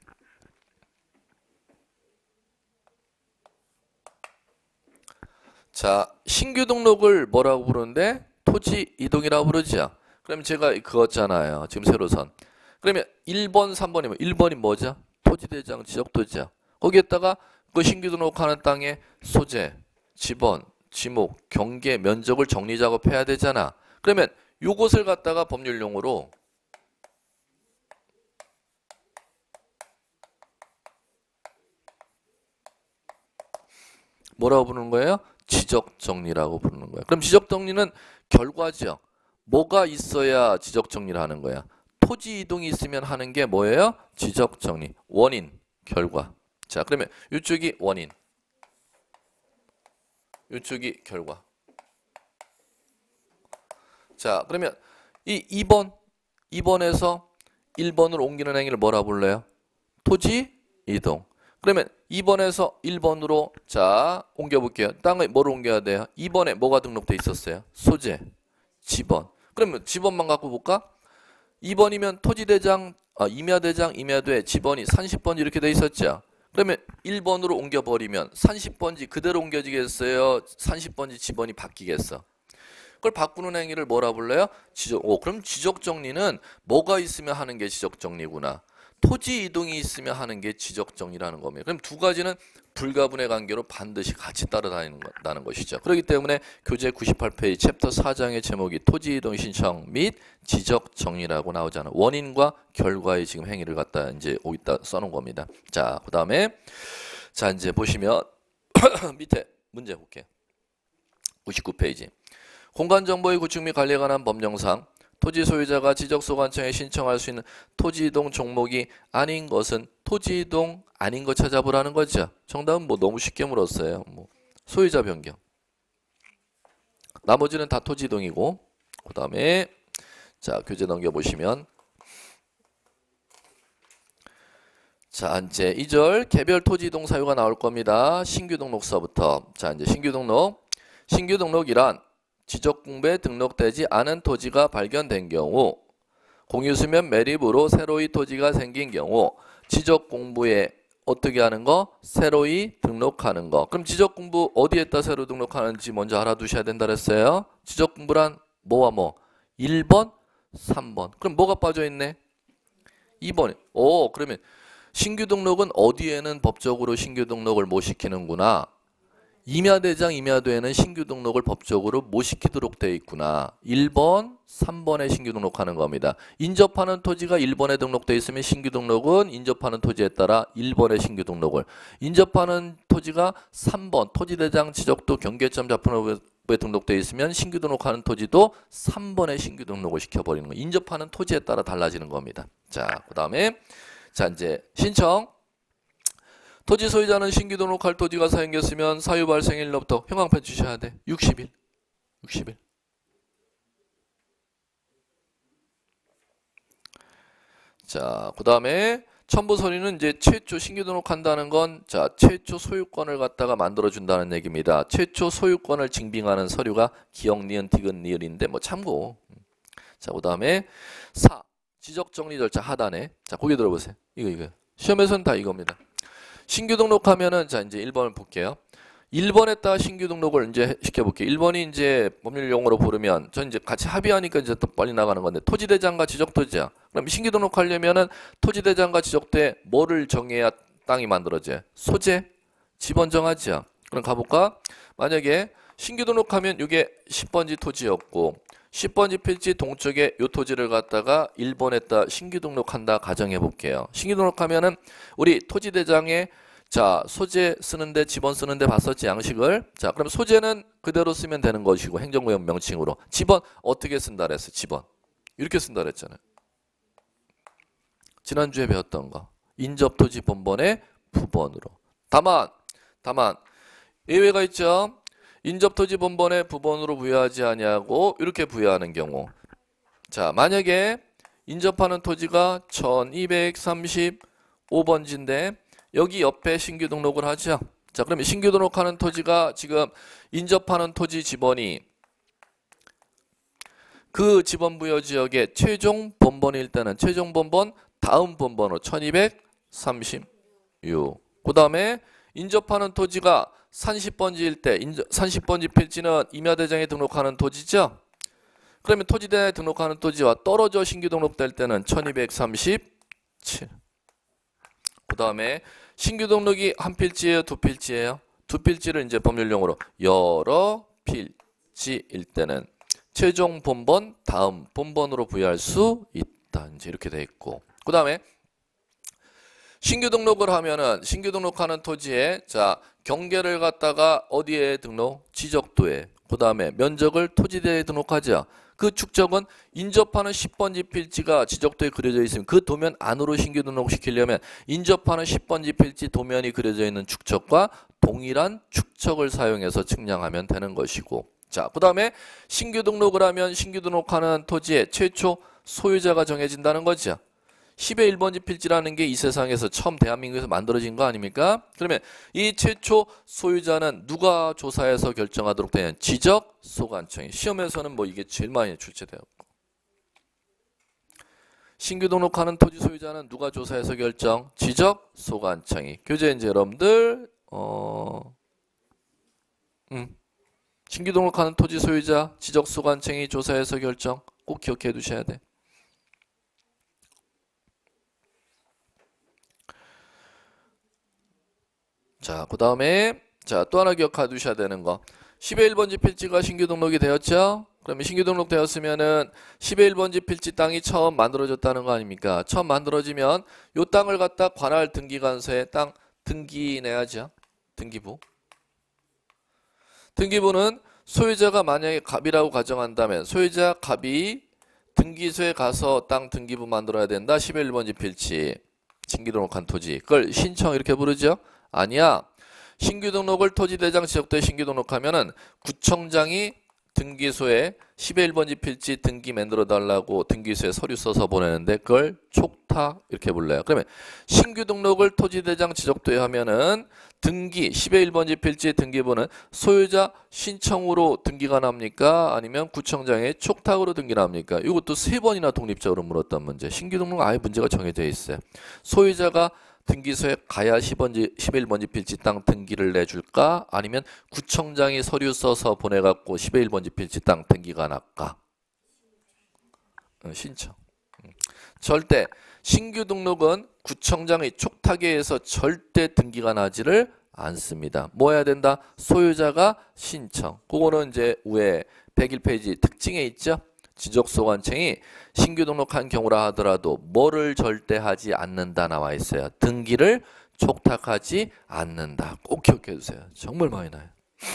자 신규 등록을 뭐라고 부르는데 토지 이동이라고 부르죠. 그럼 제가 그거잖아요. 지금 세로선. 그러면 1번, 3번이면 1번이 뭐죠? 토지대장 지적도죠. 거기에다가 그 신규 등록하는 땅의 소재, 지번, 지목, 경계, 면적을 정리 작업해야 되잖아. 그러면 요것을 갖다가 법률용어로 뭐라고 부르는 거예요? 지적정리라고 부르는 거예요. 그럼 지적정리는 결과죠. 뭐가 있어야 지적정리를 하는 거야? 토지 이동이 있으면 하는 게 뭐예요? 지적정리. 원인, 결과. 자, 그러면 이쪽이 원인, 이쪽이 결과. 자, 그러면 이 2번에서 1번으로 옮기는 행위를 뭐라 불러요? 토지 이동. 그러면 2번에서 1번으로 자 옮겨볼게요. 땅을 뭐로 옮겨야 돼요? 2번에 뭐가 등록돼 있었어요? 소재, 지번. 그러면 지번만 갖고 볼까? 2번이면 토지대장, 임야대장, 임야대, 지번이 30번 이렇게 돼 있었죠. 그러면 1번으로 옮겨버리면 30번지 그대로 옮겨지겠어요? 30번지 지번이 바뀌겠어? 그걸 바꾸는 행위를 뭐라 불러요? 그럼 지적정리는 뭐가 있으면 하는 게 지적정리구나. 토지 이동이 있으면 하는 게 지적정리라는 겁니다. 그럼 두 가지는 불가분의 관계로 반드시 같이 따라다닌다는 것이죠. 그렇기 때문에 교재 98페이지 챕터 4장의 제목이 토지 이동 신청 및 지적정리라고 나오잖아요. 원인과 결과의 지금 행위를 갖다 이제 여기다 써놓은 겁니다. 자, 그 다음에 자 이제 보시면 밑에 문제 볼게요. 99페이지. 공간정보의 구축 및 관리에 관한 법령상 토지 소유자가 지적소관청에 신청할 수 있는 토지 이동 종목이 아닌 것은 토지 이동 아닌 거 찾아보라는 거죠. 정답은 뭐 너무 쉽게 물었어요. 뭐 소유자 변경. 나머지는 다 토지 이동이고. 그 다음에 자 교재 넘겨보시면 자 이제 2절 개별 토지 이동 사유가 나올 겁니다. 신규 등록서부터. 자 이제 신규 등록. 신규 등록이란 지적공부에 등록되지 않은 토지가 발견된 경우 공유수면 매립으로 새로이 토지가 생긴 경우 지적공부에 어떻게 하는 거? 새로이 등록하는 거. 그럼 지적공부 어디에다 새로 등록하는지 먼저 알아두셔야 된다 그랬어요. 지적공부란 뭐와 뭐? 1번, 3번. 그럼 뭐가 빠져있네? 2번. 오, 그러면 신규 등록은 어디에는 법적으로 신규 등록을 못 시키는구나. 임야대장 임야도에는 신규 등록을 법적으로 못 시키도록 되어 있구나. 1번, 3번에 신규 등록하는 겁니다. 인접하는 토지가 1번에 등록되어 있으면 신규 등록은 인접하는 토지에 따라 1번에 신규 등록을. 인접하는 토지가 3번 토지대장 지적도 경계점 자본업에 등록되어 있으면 신규 등록하는 토지도 3번에 신규 등록을 시켜버리는 거예요. 인접하는 토지에 따라 달라지는 겁니다. 자, 그 다음에 자 이제 신청. 토지 소유자는 신규 등록할 토지가 생겼으면 사유 발생일로부터 형광펜 주셔야 돼. 60일. 60일. 자, 그 다음에 첨부 서류는 이제 최초 신규 등록한다는 건 자, 최초 소유권을 갖다가 만들어 준다는 얘기입니다. 최초 소유권을 증빙하는 서류가 기억 니은 디귿 니을인데 뭐 참고. 자, 그 다음에 4. 지적 정리 절차 하단에. 자, 고개 들어보세요. 이거. 시험에서는 다 이겁니다. 신규 등록하면은 자 이제 1번을 볼게요. 1번에다 신규 등록을 이제 시켜볼게요. 1번이 이제 법률 용어로 부르면 전 이제 같이 합의하니까 이제 또 빨리 나가는 건데 토지대장과 지적토지야. 그럼 신규 등록하려면은 토지대장과 지적토에 뭐를 정해야 땅이 만들어져요? 소재, 지번 정하죠. 그럼 가볼까? 만약에 신규 등록하면 이게 10번지 토지였고 10번지 필지 동쪽에 요 토지를 갖다가 1번에다 신규 등록한다 가정해 볼게요. 신규 등록하면은 우리 토지대장에 자 소재 쓰는데 지번 쓰는데 봤었지 양식을. 자 그럼 소재는 그대로 쓰면 되는 것이고 행정구역 명칭으로. 지번 어떻게 쓴다 그랬어? 지번 이렇게 쓴다 그랬잖아요. 지난주에 배웠던 거. 인접토지 본번의 부번으로. 다만 예외가 있죠. 인접토지 본번의 부번으로 부여하지 아니하고 이렇게 부여하는 경우. 자 만약에 인접하는 토지가 1235번지인데 여기 옆에 신규 등록을 하죠. 자 그러면 신규 등록하는 토지가 지금 인접하는 토지 지번이 그 지번 부여 지역의 최종 본번일 때는 최종 본번 다음 본번으로 1236. 그 다음에 인접하는 토지가 30번지일 때 30번지 필지는 임야대장에 등록하는 토지죠. 그러면 토지대에 등록하는 토지와 떨어져 신규 등록될 때는 1237. 그 다음에 신규 등록이 한 필지예요? 두 필지예요? 두 필지를 이제 법률용어로 여러 필지일 때는 최종 본번 다음 본번으로 부여할 수 있다. 이제 이렇게 돼 있고. 그 다음에 신규 등록을 하면은 신규 등록하는 토지에 자 경계를 갖다가 어디에 등록? 지적도에. 그 다음에 면적을 토지대에 등록하죠. 그 축적은 인접하는 10번지 필지가 지적도에 그려져 있으면 그 도면 안으로 신규 등록시키려면 인접하는 10번지 필지 도면이 그려져 있는 축척과 동일한 축척을 사용해서 측량하면 되는 것이고. 자, 그 다음에 신규 등록을 하면 신규 등록하는 토지의 최초 소유자가 정해진다는 거죠. 10의 1번지 필지라는 게 이 세상에서 처음 대한민국에서 만들어진 거 아닙니까? 그러면 이 최초 소유자는 누가 조사해서 결정하도록 되냐? 지적소관청이. 시험에서는 뭐 이게 제일 많이 출제되었고. 신규 등록하는 토지 소유자는 누가 조사해서 결정? 지적소관청이. 교재 이제 여러분들 신규 등록하는 토지 소유자 지적소관청이 조사해서 결정. 꼭 기억해 두셔야 돼. 자, 그 다음에 자, 또 하나 기억해 두셔야 되는 거. 10의 1번지 필지가 신규 등록이 되었죠? 그러면 신규 등록 되었으면은 10의 1번지 필지 땅이 처음 만들어졌다는 거 아닙니까? 처음 만들어지면 요 땅을 갖다 관할 등기관서에 땅 등기 내야죠. 등기부. 등기부는 소유자가 만약에 갑이라고 가정한다면 소유자 갑이 등기소에 가서 땅 등기부 만들어야 된다. 10의 1번지 필지. 신규 등록한 토지. 그걸 신청 이렇게 부르죠? 아니야. 신규 등록을 토지대장 지역도에 신규 등록하면은 구청장이 등기소에 10의 1번지 필지 등기 만들어 달라고 등기소에 서류 써서 보내는데 그걸 촉탁 이렇게 불러요. 그러면 신규 등록을 토지대장 지적도에 하면은 등기 10의 1번지 필지 등기부는 소유자 신청으로 등기가 납니까? 아니면 구청장의 촉탁으로 등기 납니까? 이것도 3번이나 독립적으로 물었던 문제. 신규 등록 아예 문제가 정해져 있어요. 소유자가 등기소에 가야 10번지, 11번지 필지 땅 등기를 내줄까? 아니면 구청장이 서류 써서 보내갖고 10의 1번지 필지 땅 등기가 날까? 신청. 절대 신규 등록은 구청장의 촉탁에 의해서 절대 등기가 나지를 않습니다. 뭐 해야 된다? 소유자가 신청. 그거는 이제 위에 101페이지 특징에 있죠? 지적소관청이 신규 등록한 경우라 하더라도 뭐를 절대 하지 않는다 나와 있어요. 등기를 촉탁하지 않는다. 꼭 기억해 주세요. 정말 많이 나요.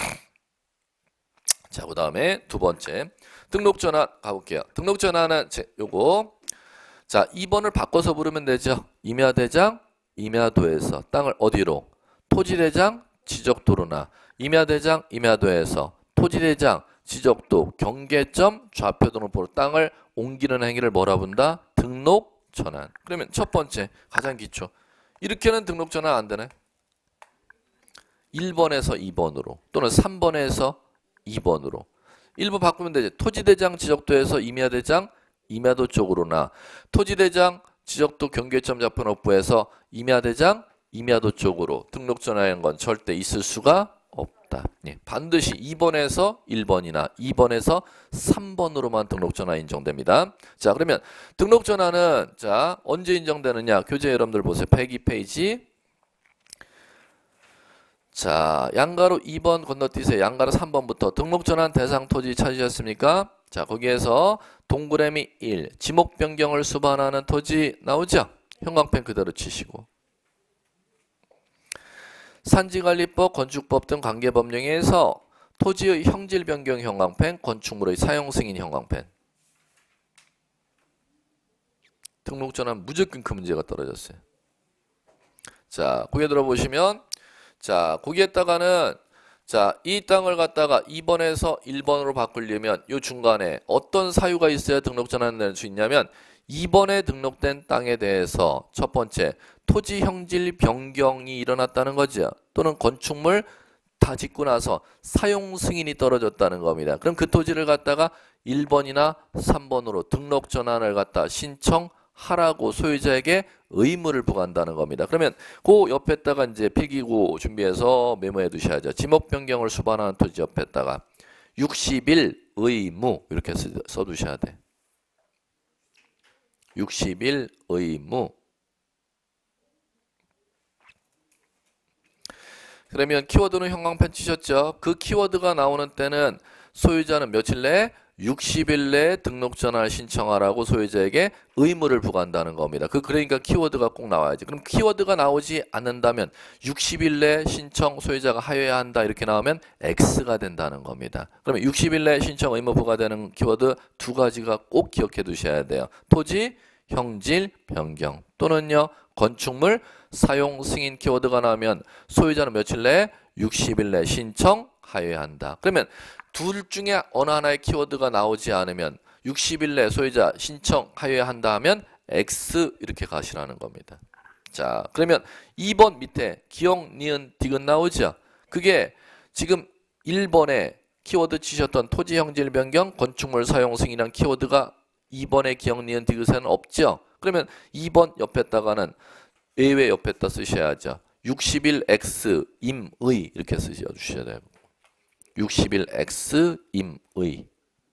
자, 그 다음에 두 번째 등록전환 가볼게요. 등록전환은 요거 자 2번을 바꿔서 부르면 되죠. 임야대장 임야도에서 땅을 어디로? 토지대장 지적도로나 임야대장 임야도에서 토지대장 지적도 경계점 좌표 등록부로 땅을 옮기는 행위를 뭐라 본다? 등록전환. 그러면 첫 번째 가장 기초. 이렇게는 등록전환 안 되네. 1번에서 2번으로 또는 3번에서 2번으로 1번 바꾸면 되지. 토지대장 지적도에서 임야대장 임야도 쪽으로나 토지대장 지적도 경계점 좌표 등록부에서 임야대장 임야도 쪽으로 등록전환하는 건 절대 있을 수가 없다. 예, 반드시 2번에서 1번이나 2번에서 3번으로만 등록전환 인정됩니다. 자, 그러면 등록전환은 자 언제 인정되느냐? 교재 여러분들 보세요. 102페이지. 자, 양가로 2번 건너뛰세요. 양가로 3번부터 등록전환 대상 토지 찾으셨습니까? 자, 거기에서 동그라미 1 지목 변경을 수반하는 토지 나오죠? 형광펜 그대로 치시고 산지관리법, 건축법 등 관계법령에 의해서 토지의 형질 변경 형광펜, 건축물의 사용 승인 형광펜. 등록전환 무조건 그 문제가 떨어졌어요. 자, 거기에 들어보시면 자, 거기에다가는 자, 이 땅을 갖다가 2번에서 1번으로 바꾸려면 이 중간에 어떤 사유가 있어야 등록전환을 낼 수 있냐면 2번에 등록된 땅에 대해서 첫 번째 토지 형질 변경이 일어났다는 거죠. 또는 건축물 다 짓고 나서 사용 승인이 떨어졌다는 겁니다. 그럼 그 토지를 갖다가 1번이나 3번으로 등록 전환을 갖다 신청하라고 소유자에게 의무를 부과한다는 겁니다. 그러면 그 옆에다가 이제 필기구 준비해서 메모해 두셔야죠. 지목 변경을 수반하는 토지 옆에다가 60일 의무 이렇게 써 두셔야 돼. 60일 의무. 그러면 키워드는 형광펜 치셨죠? 그 키워드가 나오는 때는 소유자는 며칠 내에 60일 내에 등록 전환을 신청하라고 소유자에게 의무를 부과한다는 겁니다. 그러니까 키워드가 꼭 나와야지. 그럼 키워드가 나오지 않는다면 60일 내에 신청 소유자가 하여야 한다 이렇게 나오면 X가 된다는 겁니다. 그러면 60일 내에 신청 의무 부과되는 키워드 두 가지가 꼭 기억해 두셔야 돼요. 토지 형질 변경 또는요 건축물 사용 승인 키워드가 나오면 소유자는 며칠 내에 60일 내에 신청하여야 한다. 그러면 둘 중에 어느 하나의 키워드가 나오지 않으면 60일 내에 소유자 신청하여야 한다 하면 X 이렇게 가시라는 겁니다. 자, 그러면 2번 밑에 기억, 니은, 디귿 나오죠? 그게 지금 1번에 키워드 치셨던 토지 형질 변경 건축물 사용 승인이란 키워드가 2번의 기억, 니은, 디귿에는 없죠? 그러면 2번 옆에다가는 예외 옆에다 쓰셔야죠. 60일 X 임의 이렇게 쓰셔주셔야 돼요. 60일 X 임의.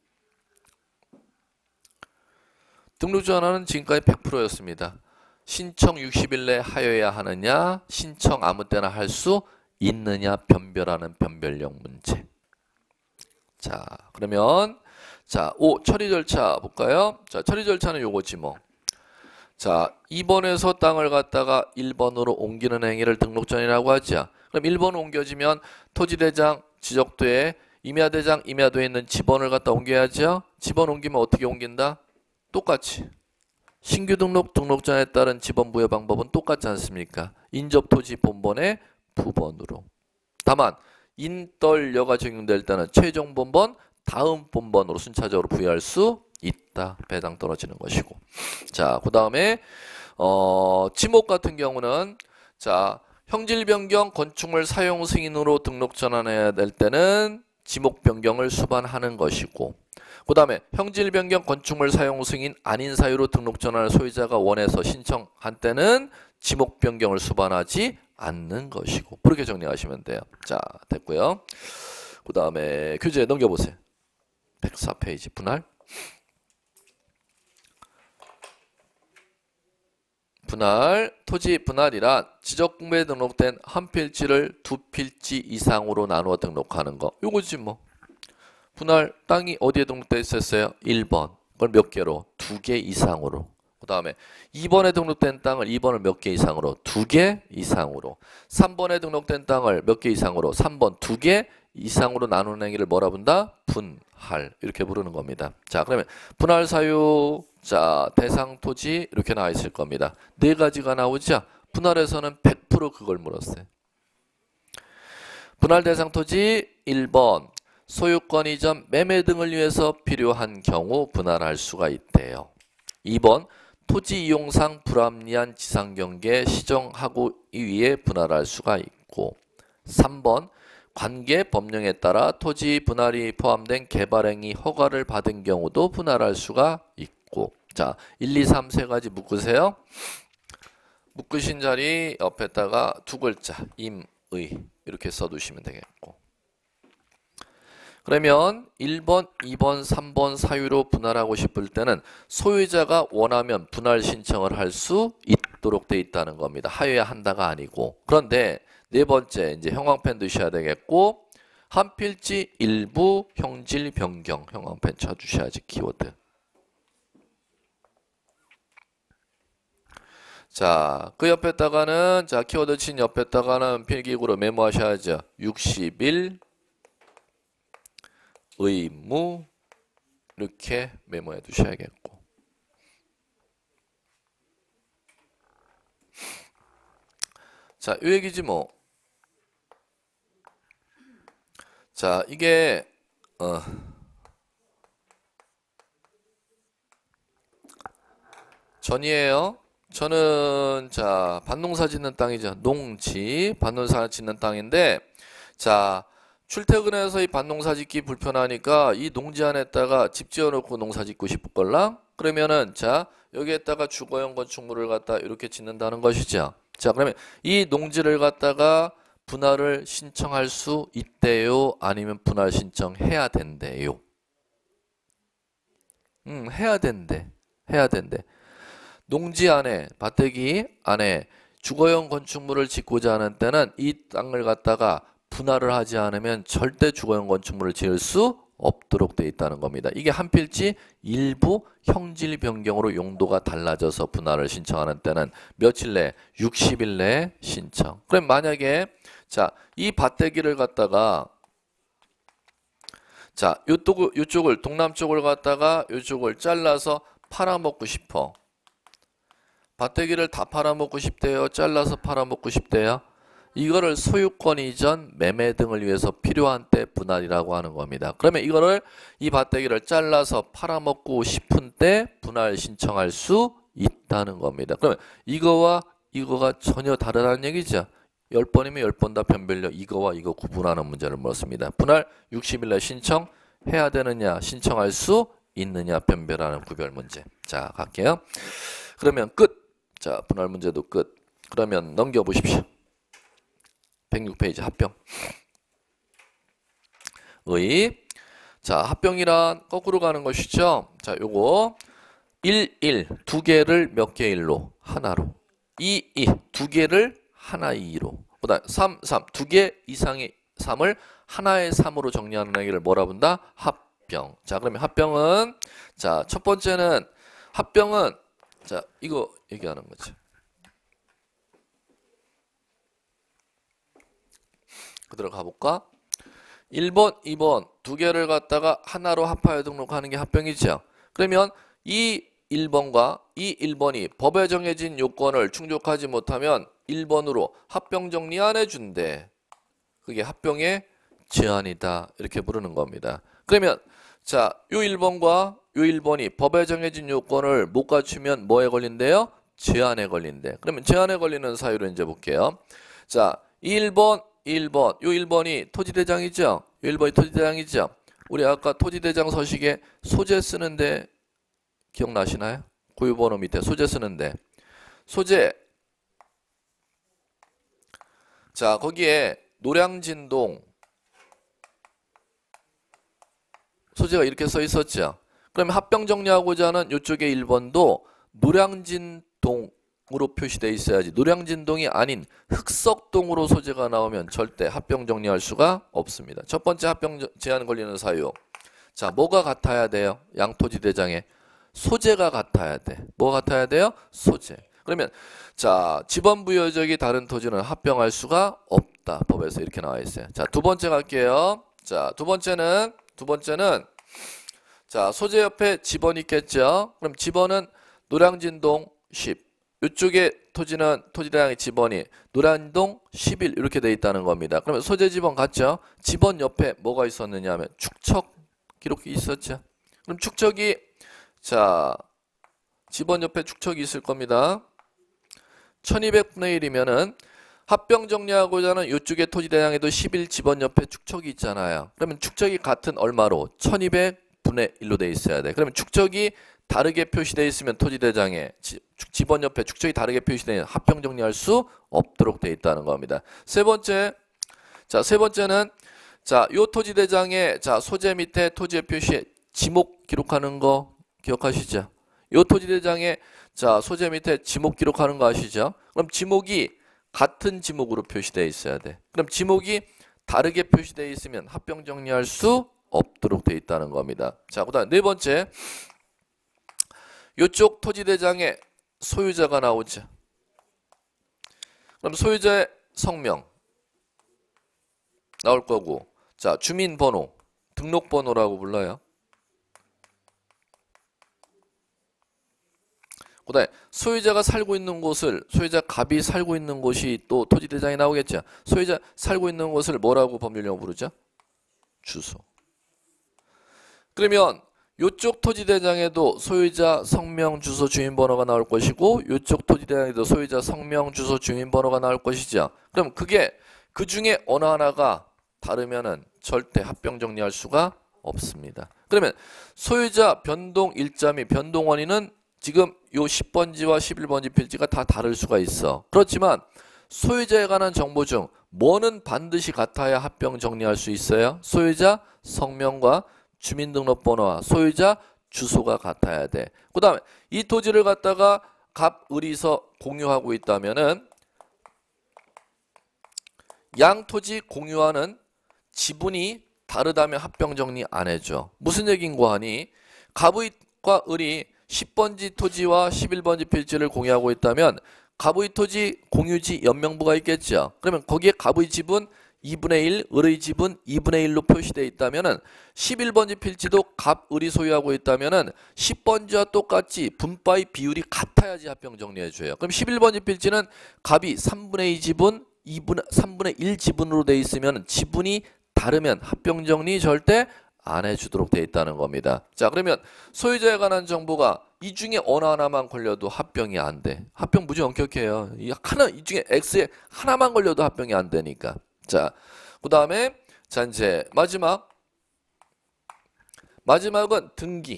등록 전환은 지금까지 100%였습니다. 신청 60일 내에 하여야 하느냐 신청 아무 때나 할 수 있느냐 변별하는 변별력 문제. 자, 그러면 자, 5 처리 절차 볼까요? 자, 처리 절차는 요거지 뭐. 자, 2번에서 땅을 갖다가 1번으로 옮기는 행위를 등록전이라고 하죠. 그럼 1번 옮겨지면 토지대장 지적도에 임야대장 임야도에 있는 지번을 갖다 옮겨야죠. 지번 옮기면 어떻게 옮긴다? 똑같이. 신규 등록전에 따른 지번 부여 방법은 똑같지 않습니까? 인접토지 본번의 부번으로. 다만 인떨여가 적용될 때는 최종 본번 다음 본번으로 순차적으로 부여할 수 있다. 배당 떨어지는 것이고. 자, 그 다음에 지목 같은 경우는 자, 형질 변경 건축물 사용 승인으로 등록 전환해야 될 때는 지목 변경을 수반하는 것이고, 그 다음에 형질 변경 건축물 사용 승인 아닌 사유로 등록 전환을 소유자가 원해서 신청한 때는 지목 변경을 수반하지 않는 것이고, 그렇게 정리하시면 돼요. 자, 됐고요. 그 다음에 교재 넘겨보세요. 104페이지 분할. 분할, 토지 분할이란 지적공부에 등록된 한 필지를 두 필지 이상으로 나누어 등록하는 거. 요거지 뭐. 분할, 땅이 어디에 등록되어 있었어요? 1번. 그걸 몇 개로? 2개 이상으로. 그 다음에 2번에 등록된 땅을 2번을 몇 개 이상으로? 2개 이상으로. 3번에 등록된 땅을 몇 개 이상으로? 3번 2개 이상으로 나누는 행위를 뭐라 본다? 분할. 이렇게 부르는 겁니다. 자, 그러면 분할 사유, 자, 대상 토지 이렇게 나와 있을 겁니다. 네 가지가 나오죠? 분할에서는 100% 그걸 물었어요. 분할 대상 토지 1번. 소유권 이전, 매매 등을 위해서 필요한 경우 분할할 수가 있대요. 2번. 토지 이용상 불합리한 지상경계 시정하고 위에 분할할 수가 있고, 3번. 관계 법령에 따라 토지 분할이 포함된 개발행위 허가를 받은 경우도 분할할 수가 있고. 자, 1, 2, 3 세 가지 묶으세요. 묶으신 자리 옆에다가 두 글자 임의 이렇게 써두시면 되겠고. 그러면 1번, 2번, 3번 사유로 분할하고 싶을 때는 소유자가 원하면 분할 신청을 할 수 있도록 돼 있다는 겁니다. 하여야 한다가 아니고. 그런데 네 번째 이제 형광펜 두셔야 되겠고, 한 필지 일부 형질 변경 형광펜 쳐주셔야지. 키워드. 자, 그 옆에다가는 자 키워드 친 옆에다가는 필기구로 메모하셔야죠. 60일 의무 이렇게 메모해 두셔야겠고. 자, 이 얘기지 뭐. 자, 이게 전이에요. 저는 자 밭농사 짓는 땅이죠. 농지 밭농사 짓는 땅인데, 자 출퇴근해서 이 밭농사 짓기 불편하니까 이 농지 안에다가 집 지어놓고 농사 짓고 싶을걸랑? 그러면은 자 여기에다가 주거용 건축물을 갖다 이렇게 짓는다는 것이죠. 자, 그러면 이 농지를 갖다가 분할을 신청할 수 있대요? 아니면 분할 신청해야 된대요? 해야 된대. 해야 된대. 농지 안에, 밭대기 안에 주거용 건축물을 짓고자 하는 때는 이 땅을 갖다가 분할을 하지 않으면 절대 주거용 건축물을 지을 수 없도록 되어 있다는 겁니다. 이게 한 필지 일부 형질 변경으로 용도가 달라져서 분할을 신청하는 때는 며칠 내? 60일 내에 신청. 그럼 만약에 자, 이 밭대기를 갖다가 자, 요쪽을 동남쪽을 갖다가 요쪽을 잘라서 팔아먹고 싶어. 밭대기를 다 팔아먹고 싶대요? 잘라서 팔아먹고 싶대요? 이거를 소유권 이전, 매매 등을 위해서 필요한 때 분할이라고 하는 겁니다. 그러면 이거를 이 밭대기를 잘라서 팔아먹고 싶은 때 분할 신청할 수 있다는 겁니다. 그러면 이거와 이거가 전혀 다르다는 얘기죠. 10번이면 10번 다 변별력 이거와 이거 구분하는 문제를 물었습니다. 분할 60일 내 신청해야 되느냐, 신청할 수 있느냐 변별하는 구별 문제. 자, 갈게요. 그러면 끝. 자, 분할 문제도 끝. 그러면 넘겨보십시오. 106페이지 합병. 의. 자, 합병이란 거꾸로 가는 것이죠. 자, 요거 1, 두 개를 몇 개 일로? 하나로. 2, 두 개를 하나 2로. 그다음 3, 3. 두 개 이상의 3을 하나의 3으로 정리하는 행위를 뭐라 본다? 합병. 자, 그러면 합병은 자, 첫 번째는 합병은 자, 이거 얘기하는 거지. 그대로 가볼까? 1번, 2번 두 개를 갖다가 하나로 합하여 등록하는 게 합병이죠. 그러면 이 1번과 이 1번이 법에 정해진 요건을 충족하지 못하면 1번으로 합병 정리 안 해준대. 그게 합병의 제한이다. 이렇게 부르는 겁니다. 그러면 자, 요 1번과 요 1번이 법에 정해진 요건을 못 갖추면 뭐에 걸린대요? 제한에 걸린대. 그러면 제한에 걸리는 사유를 이제 볼게요. 자, 1번, 요 1번이 토지대장이죠? 요 1번이 토지대장이죠? 우리 아까 토지대장 서식에 소재 쓰는데 기억나시나요? 고유번호 밑에 소재 쓰는데 소재 자, 거기에 노량진동 소재가 이렇게 써 있었죠. 그러면 합병 정리하고자 하는 이쪽에 1번도 노량진동으로 표시되어 있어야지. 노량진동이 아닌 흑석동으로 소재가 나오면 절대 합병 정리할 수가 없습니다. 첫 번째 합병 제한 걸리는 사유. 자, 뭐가 같아야 돼요? 양토지 대장에 소재가 같아야 돼. 뭐가 같아야 돼요? 소재. 그러면 자, 지번 부여적이 다른 토지는 합병할 수가 없다. 법에서 이렇게 나와 있어요. 자, 두 번째 갈게요. 자, 두 번째는 자, 소재 옆에 지번이 있겠죠. 그럼 지번은 노량진동 10. 이쪽에 토지는 토지대장의 지번이 노량진동 11 이렇게 돼 있다는 겁니다. 그러면 소재 지번 같죠? 지번 옆에 뭐가 있었느냐 하면 축척 기록이 있었죠. 그럼 축척이 자, 지번 옆에 축척이 있을 겁니다. 1200분의 1이면은 합병 정리하고자 하는 이쪽에 토지대장에도 11 지번 옆에 축척이 있잖아요. 그러면 축척이 같은 얼마로? 1200분의 1로 돼 있어야 돼. 그러면 축척이 다르게 표시되어 있으면 토지대장에 지번 옆에 축척이 다르게 표시되면 합병 정리할 수 없도록 돼 있다는 겁니다. 세 번째, 자, 세 번째는 자, 요 토지대장에 자, 소재 밑에 토지의 표시에 지목 기록하는 거 기억하시죠? 요 토지대장에 자, 소재 밑에 지목 기록하는 거 아시죠? 그럼 지목이 같은 지목으로 표시되어 있어야 돼. 그럼 지목이 다르게 표시되어 있으면 합병 정리할 수 없도록 되어 있다는 겁니다. 자, 그다음 네 번째. 요쪽 토지대장에 소유자가 나오죠. 그럼 소유자의 성명 나올 거고, 자, 주민번호, 등록번호라고 불러요. 그다음에 소유자가 살고 있는 곳을 소유자 갑이 살고 있는 곳이 또 토지대장에 나오겠죠. 소유자 살고 있는 곳을 뭐라고 법률용어 부르죠? 주소. 그러면 이쪽 토지대장에도 소유자 성명 주소 주민번호가 나올 것이고 이쪽 토지대장에도 소유자 성명 주소 주민번호가 나올 것이죠. 그럼 그게 그 중에 어느 하나가 다르면은 절대 합병 정리할 수가 없습니다. 그러면 소유자 변동 일자 및 변동 원인은 지금 요 10번지와 11번지 필지가 다 다를 수가 있어. 그렇지만 소유자에 관한 정보 중 뭐는 반드시 같아야 합병 정리할 수 있어요? 소유자 성명과 주민등록번호와 소유자 주소가 같아야 돼. 그 다음에 이 토지를 갖다가 갑, 을이서 공유하고 있다면은 양 토지 공유하는 지분이 다르다면 합병 정리 안 해줘. 무슨 얘기인고 하니 갑의과 을이 10번지 토지와 11번지 필지를 공유하고 있다면 갑의 토지 공유지 연명부가 있겠죠. 그러면 거기에 갑의 지분 2분의 1, 을의 지분 2분의 1로 표시되어 있다면 11번지 필지도 갑, 을이 소유하고 있다면 10번지와 똑같이 분바의 비율이 같아야지 합병 정리해줘요. 그럼 11번지 필지는 갑이 3분의 2 지분, 3분의 1 지분으로 되어 있으면 지분이 다르면 합병 정리 절대 안 해주도록 되어 있다는 겁니다. 자, 그러면 소유자에 관한 정보가 이 중에 어느 하나만 걸려도 합병이 안 돼. 합병 무지 엄격해요. 이 중에 X에 하나만 걸려도 합병이 안 되니까. 자, 그 다음에 자 이제 마지막은 등기.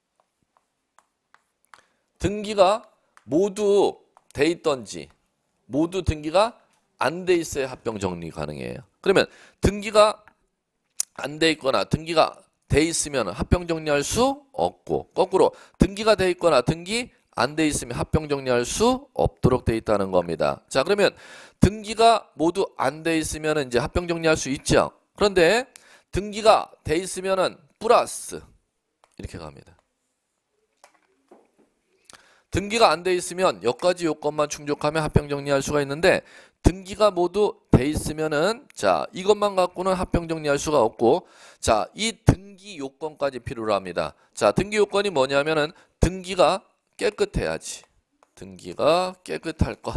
등기가 모두 돼 있던지 모두 등기가 안 돼 있어야 합병 정리 가능해요. 그러면 등기가 안 돼 있거나 등기가 돼 있으면 합병 정리할 수 없고 거꾸로 등기가 돼 있거나 등기 안 돼 있으면 합병 정리할 수 없도록 돼 있다는 겁니다. 자, 그러면 등기가 모두 안 돼 있으면 이제 합병 정리할 수 있죠. 그런데 등기가 돼 있으면은 플러스 이렇게 갑니다. 등기가 안 돼 있으면 여기까지 요건만 충족하면 합병 정리할 수가 있는데 등기가 모두 돼 있으면은 자, 이것만 갖고는 합병 정리할 수가 없고 자, 이 등기 요건까지 필요로 합니다. 자, 등기 요건이 뭐냐면은 등기가 깨끗해야지. 등기가 깨끗할 것.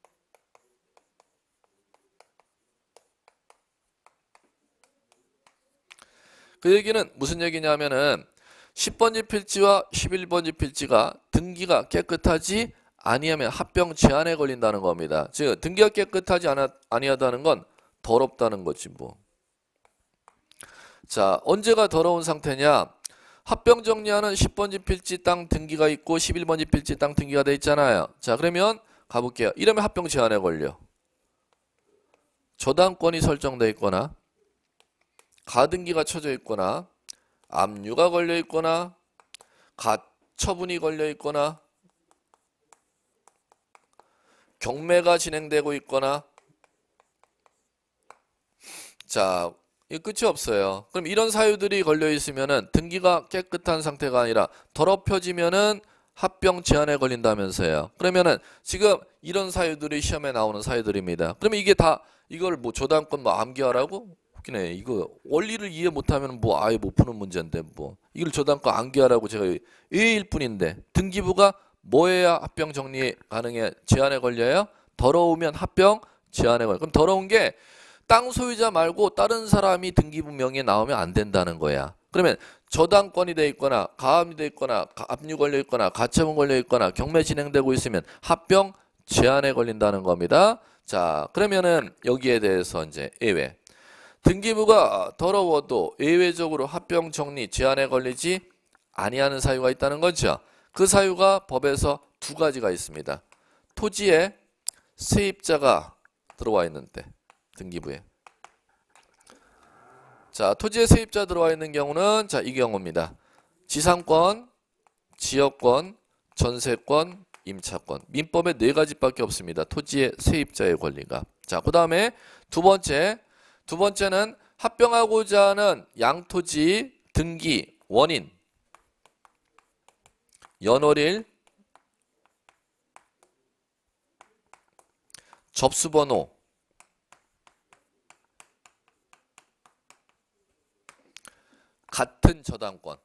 그 얘기는 무슨 얘기냐면은 10번지 필지와 11번지 필지가 등기가 깨끗하지 아니하면 합병 제한에 걸린다는 겁니다. 즉 등기가 깨끗하지 아니하다는 건 더럽다는 거지 뭐. 자, 언제가 더러운 상태냐? 합병 정리하는 10번지 필지 땅 등기가 있고 11번지 필지 땅 등기가 돼 있잖아요. 자, 그러면 가볼게요. 이러면 합병 제한에 걸려. 저당권이 설정돼 있거나 가등기가 쳐져 있거나 압류가 걸려 있거나 가처분이 걸려 있거나 경매가 진행되고 있거나 자, 이 끝이 없어요. 그럼 이런 사유들이 걸려 있으면은 등기가 깨끗한 상태가 아니라 더럽혀지면은 합병 제한에 걸린다면서요. 그러면은 지금 이런 사유들이 시험에 나오는 사유들입니다. 그러면 이게 다 이걸 뭐 저당권 뭐 암기하라고? 웃기네. 이거 원리를 이해 못하면 뭐 아예 못 푸는 문제인데 뭐 이걸 저당권 암기하라고 제가 A일 뿐인데 등기부가 뭐 해야 합병 정리 가능해? 제한에 걸려요? 더러우면 합병 제한에 걸려. 그럼 더러운 게 땅 소유자 말고 다른 사람이 등기부 명의에 나오면 안 된다는 거야. 그러면 저당권이 돼 있거나 가압이 돼 있거나 압류 걸려 있거나 가처분 걸려 있거나 경매 진행되고 있으면 합병 제한에 걸린다는 겁니다. 자, 그러면은 여기에 대해서 이제 예외. 등기부가 더러워도 예외적으로 합병 정리 제한에 걸리지 아니하는 사유가 있다는 거죠. 그 사유가 법에서 두 가지가 있습니다. 토지에 세입자가 들어와 있는데 등기부에. 자, 토지에 세입자 들어와 있는 경우는 자, 이 경우입니다. 지상권, 지역권, 전세권, 임차권. 민법에 네 가지밖에 없습니다. 토지의 세입자의 권리가. 자, 그 다음에 두 번째는 합병하고자 하는 양토지 등기 원인, 연월일, 접수번호, 같은 저당권.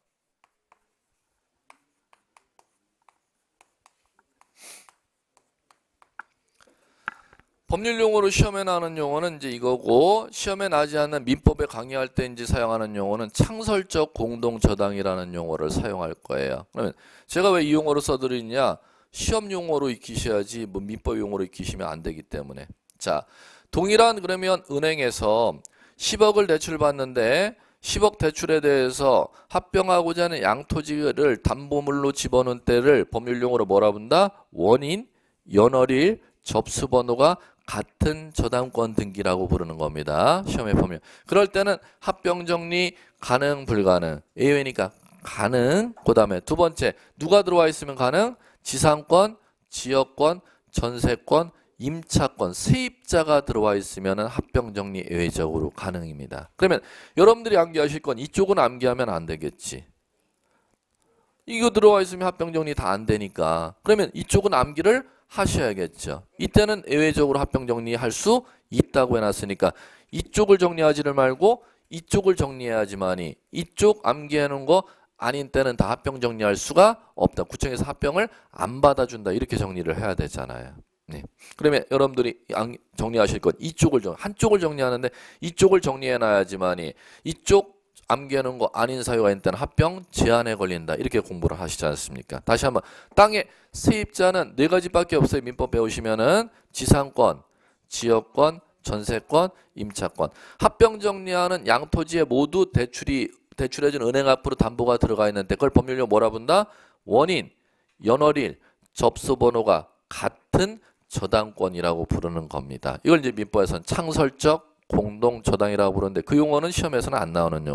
법률 용어로 시험에 나오는 용어는 이제 이거고 시험에 나지 않는 민법에 강의할 때 이제 사용하는 용어는 창설적 공동저당이라는 용어를 사용할 거예요. 그러면 제가 왜 이 용어를 써드리냐? 시험 용어로 익히셔야지 뭐 민법 용어로 익히시면 안 되기 때문에. 자, 동일한 그러면 은행에서 10억을 대출받는데 10억 대출에 대해서 합병하고자 하는 양토지를 담보물로 집어넣은 때를 법률용어로 뭐라 부른다? 원인, 연월일, 접수번호가 같은 저당권 등기라고 부르는 겁니다. 시험에 보면. 그럴 때는 합병정리 가능, 불가능. 예외니까 가능. 그 다음에 두 번째, 누가 들어와 있으면 가능? 지상권, 지역권, 전세권, 임차권, 세입자가 들어와 있으면 합병정리 예외적으로 가능입니다. 그러면 여러분들이 암기하실 건 이쪽은 암기하면 안 되겠지. 이거 들어와 있으면 합병정리 다 안 되니까. 그러면 이쪽은 암기를 하셔야겠죠. 이때는 예외적으로 합병정리 할 수 있다고 해놨으니까 이쪽을 정리하지를 말고 이쪽을 정리해야지만이 이쪽 암기해놓은 거 아닌 때는 다 합병정리할 수가 없다. 구청에서 합병을 안 받아준다. 이렇게 정리를 해야 되잖아요. 네. 그러면 여러분들이 정리하실 것 한쪽을 정리하는데 이쪽을 정리해놔야지만이 이쪽 암기하는 거 아닌 사유가 있는 때는 합병 제한에 걸린다. 이렇게 공부를 하시지 않습니까? 다시 한번 땅의 세입자는 네 가지밖에 없어요. 민법 배우시면은 지상권, 지역권, 전세권, 임차권. 합병 정리하는 양토지에 모두 대출해준 은행 앞으로 담보가 들어가 있는데 그걸 법률용 뭐라 부른다? 원인, 연월일, 접수번호가 같은 저당권이라고 부르는 겁니다. 이걸 이제 민법에서는 창설적 공동저당이라고 부르는데 그 용어는 시험에서는 안 나오는 용어.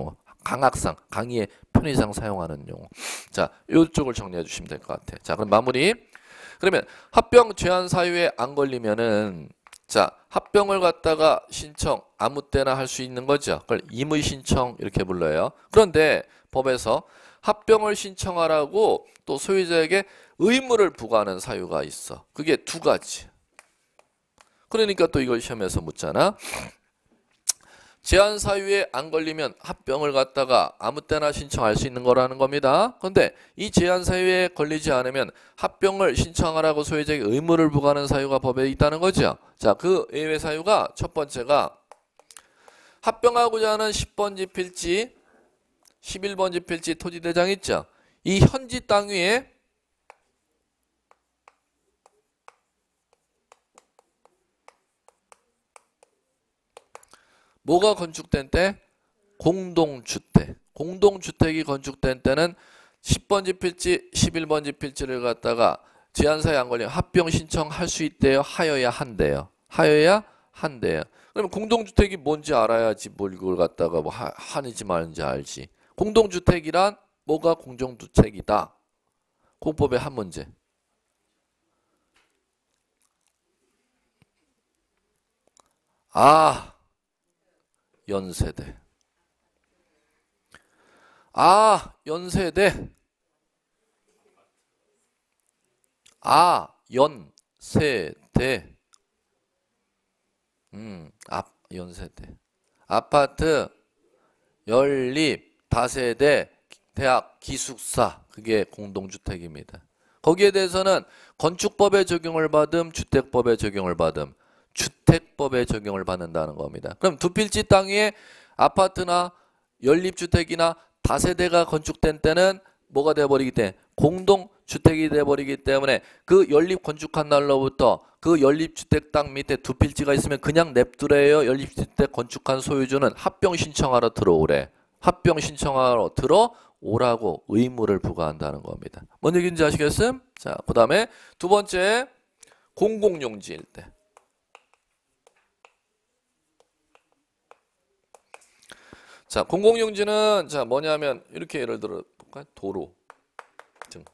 강학상, 강의의 편의상 사용하는 용어. 자, 이쪽을 정리해 주시면 될 것 같아요. 자, 그럼 마무리. 그러면 합병 제한 사유에 안 걸리면은 자, 합병을 갖다가 신청 아무 때나 할 수 있는 거죠. 그걸 임의 신청 이렇게 불러요. 그런데 법에서 합병을 신청하라고 또 소유자에게 의무를 부과하는 사유가 있어. 그게 두 가지. 그러니까 또 이걸 시험에서 묻잖아. 제한 사유에 안 걸리면 합병을 갖다가 아무 때나 신청할 수 있는 거라는 겁니다. 그런데 이 제한 사유에 걸리지 않으면 합병을 신청하라고 소유자에게 의무를 부과하는 사유가 법에 있다는 거죠. 자, 그 예외 사유가 첫 번째가 합병하고자 하는 10번지 필지, 11번지 필지 토지대장 있죠. 이 현지 땅 위에 뭐가 건축된 때? 공동주택. 공동주택이 건축된 때는 10번지 필지, 11번지 필지를 갖다가 제한사유에 안 걸리면 합병 신청할 수 있대요? 하여야 한대요? 하여야 한대요. 그러면 공동주택이 뭔지 알아야지 뭘 이걸 갖다가 뭐 하는지 마는지 알지. 공동주택이란 뭐가 공동주택이다? 공법의 한 문제. 아, 연세대. 아, 연세대. 아, 연세대. 연세대. 아파트, 연립, 다세대, 대학, 기숙사. 그게 공동주택입니다. 거기에 대해서는 건축법에 적용을 받음, 주택법에 적용을 받음. 주택법에 적용을 받는다는 겁니다. 그럼 두 필지 땅 위에 아파트나 연립주택이나 다세대가 건축된 때는 뭐가 돼버리기 때문에 공동주택이 돼버리기 때문에 그 연립 건축한 날로부터 그 연립주택 땅 밑에 두 필지가 있으면 그냥 냅두래요. 연립주택 건축한 소유주는 합병 신청하러 들어오래. 합병 신청하러 들어오라고 의무를 부과한다는 겁니다. 뭔 얘기인지 아시겠음? 자, 그 다음에 두 번째 공공용지일 때. 자, 공공용지는 자 뭐냐면 이렇게 예를 들어 볼까요? 도로 등.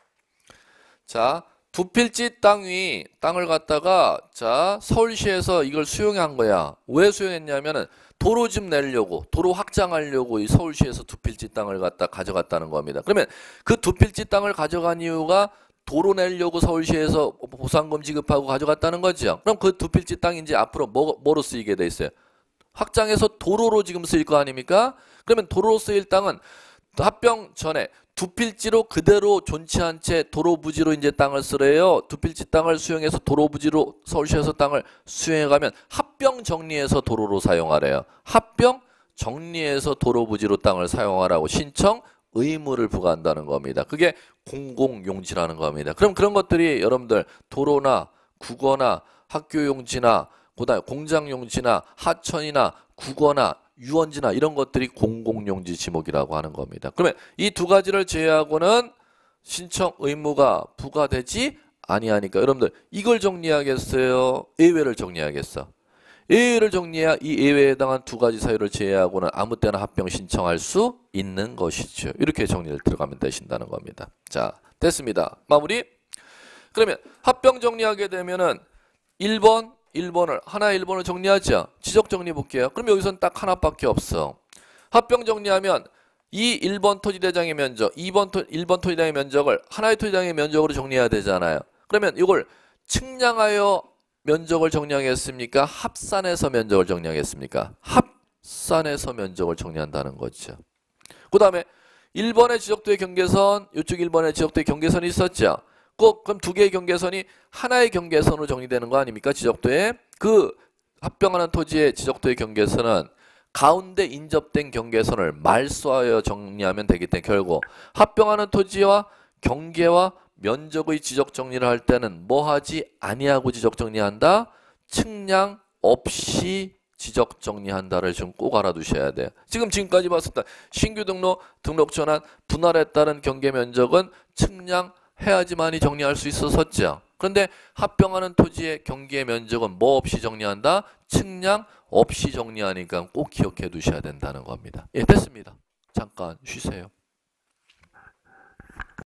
자, 두 필지 땅 위 땅을 갖다가 자 서울시에서 이걸 수용한 거야. 왜 수용했냐면은 도로 좀 내려고 도로 확장하려고 이 서울시에서 두 필지 땅을 갖다 가져갔다는 겁니다. 그러면 그 두 필지 땅을 가져간 이유가 도로 내려고 서울시에서 보상금 지급하고 가져갔다는 거죠. 그럼 그 두 필지 땅이 이제 앞으로 뭐로 쓰이게 돼 있어요? 확장해서 도로로 지금 쓰일 거 아닙니까? 그러면 도로로 쓰일 땅은 합병 전에 두 필지로 그대로 존치 않은 채 도로 부지로 이제 땅을 쓰래요. 두 필지 땅을 수용해서 도로 부지로 서울시에서 땅을 수용해 가면 합병 정리해서 도로로 사용하래요. 합병 정리해서 도로 부지로 땅을 사용하라고 신청 의무를 부과한다는 겁니다. 그게 공공용지라는 겁니다. 그럼 그런 것들이 여러분들 도로나 국어나 학교용지나 그다음에 공장용지나 하천이나 국어나 유원지나 이런 것들이 공공용지 지목이라고 하는 겁니다. 그러면 이 두 가지를 제외하고는 신청 의무가 부과되지 아니하니까 여러분들 이걸 정리하겠어요? 예외를 정리하겠어? 예외를 정리해야 이 예외에 해당한 두 가지 사유를 제외하고는 아무 때나 합병 신청할 수 있는 것이죠. 이렇게 정리를 들어가면 되신다는 겁니다. 자, 됐습니다. 마무리. 그러면 합병 정리하게 되면은 1번을 하나의 1번을 정리하죠. 지적 정리 볼게요. 그럼 여기서는 딱 하나밖에 없어. 합병 정리하면 이 1번 토지대장의 면적, 1번 토지대장의 면적을 하나의 토지대장의 면적으로 정리해야 되잖아요. 그러면 이걸 측량하여 면적을 정리하겠습니까? 합산해서 면적을 정리하겠습니까? 합산해서 면적을 정리한다는 거죠. 그 다음에 1번에 지적도의 경계선, 이쪽 1번에 지적도의 경계선이 있었죠. 그럼 두 개의 경계선이 하나의 경계선으로 정리되는 거 아닙니까? 지적도에. 그 합병하는 토지의 지적도의 경계선은 가운데 인접된 경계선을 말소하여 정리하면 되기 때문에 결국 합병하는 토지와 경계와 면적의 지적 정리를 할 때는 뭐 하지 아니하고 지적 정리한다? 측량 없이 지적 정리한다를 좀 꼭 알아두셔야 돼요. 지금까지 봤을 때 신규 등록 전환 분할에 따른 경계 면적은 측량 해야지만이 정리할 수 있었었죠. 그런데 합병하는 토지의 경계의 면적은 뭐 없이 정리한다? 측량 없이 정리하니까 꼭 기억해 두셔야 된다는 겁니다. 예, 됐습니다. 잠깐 쉬세요.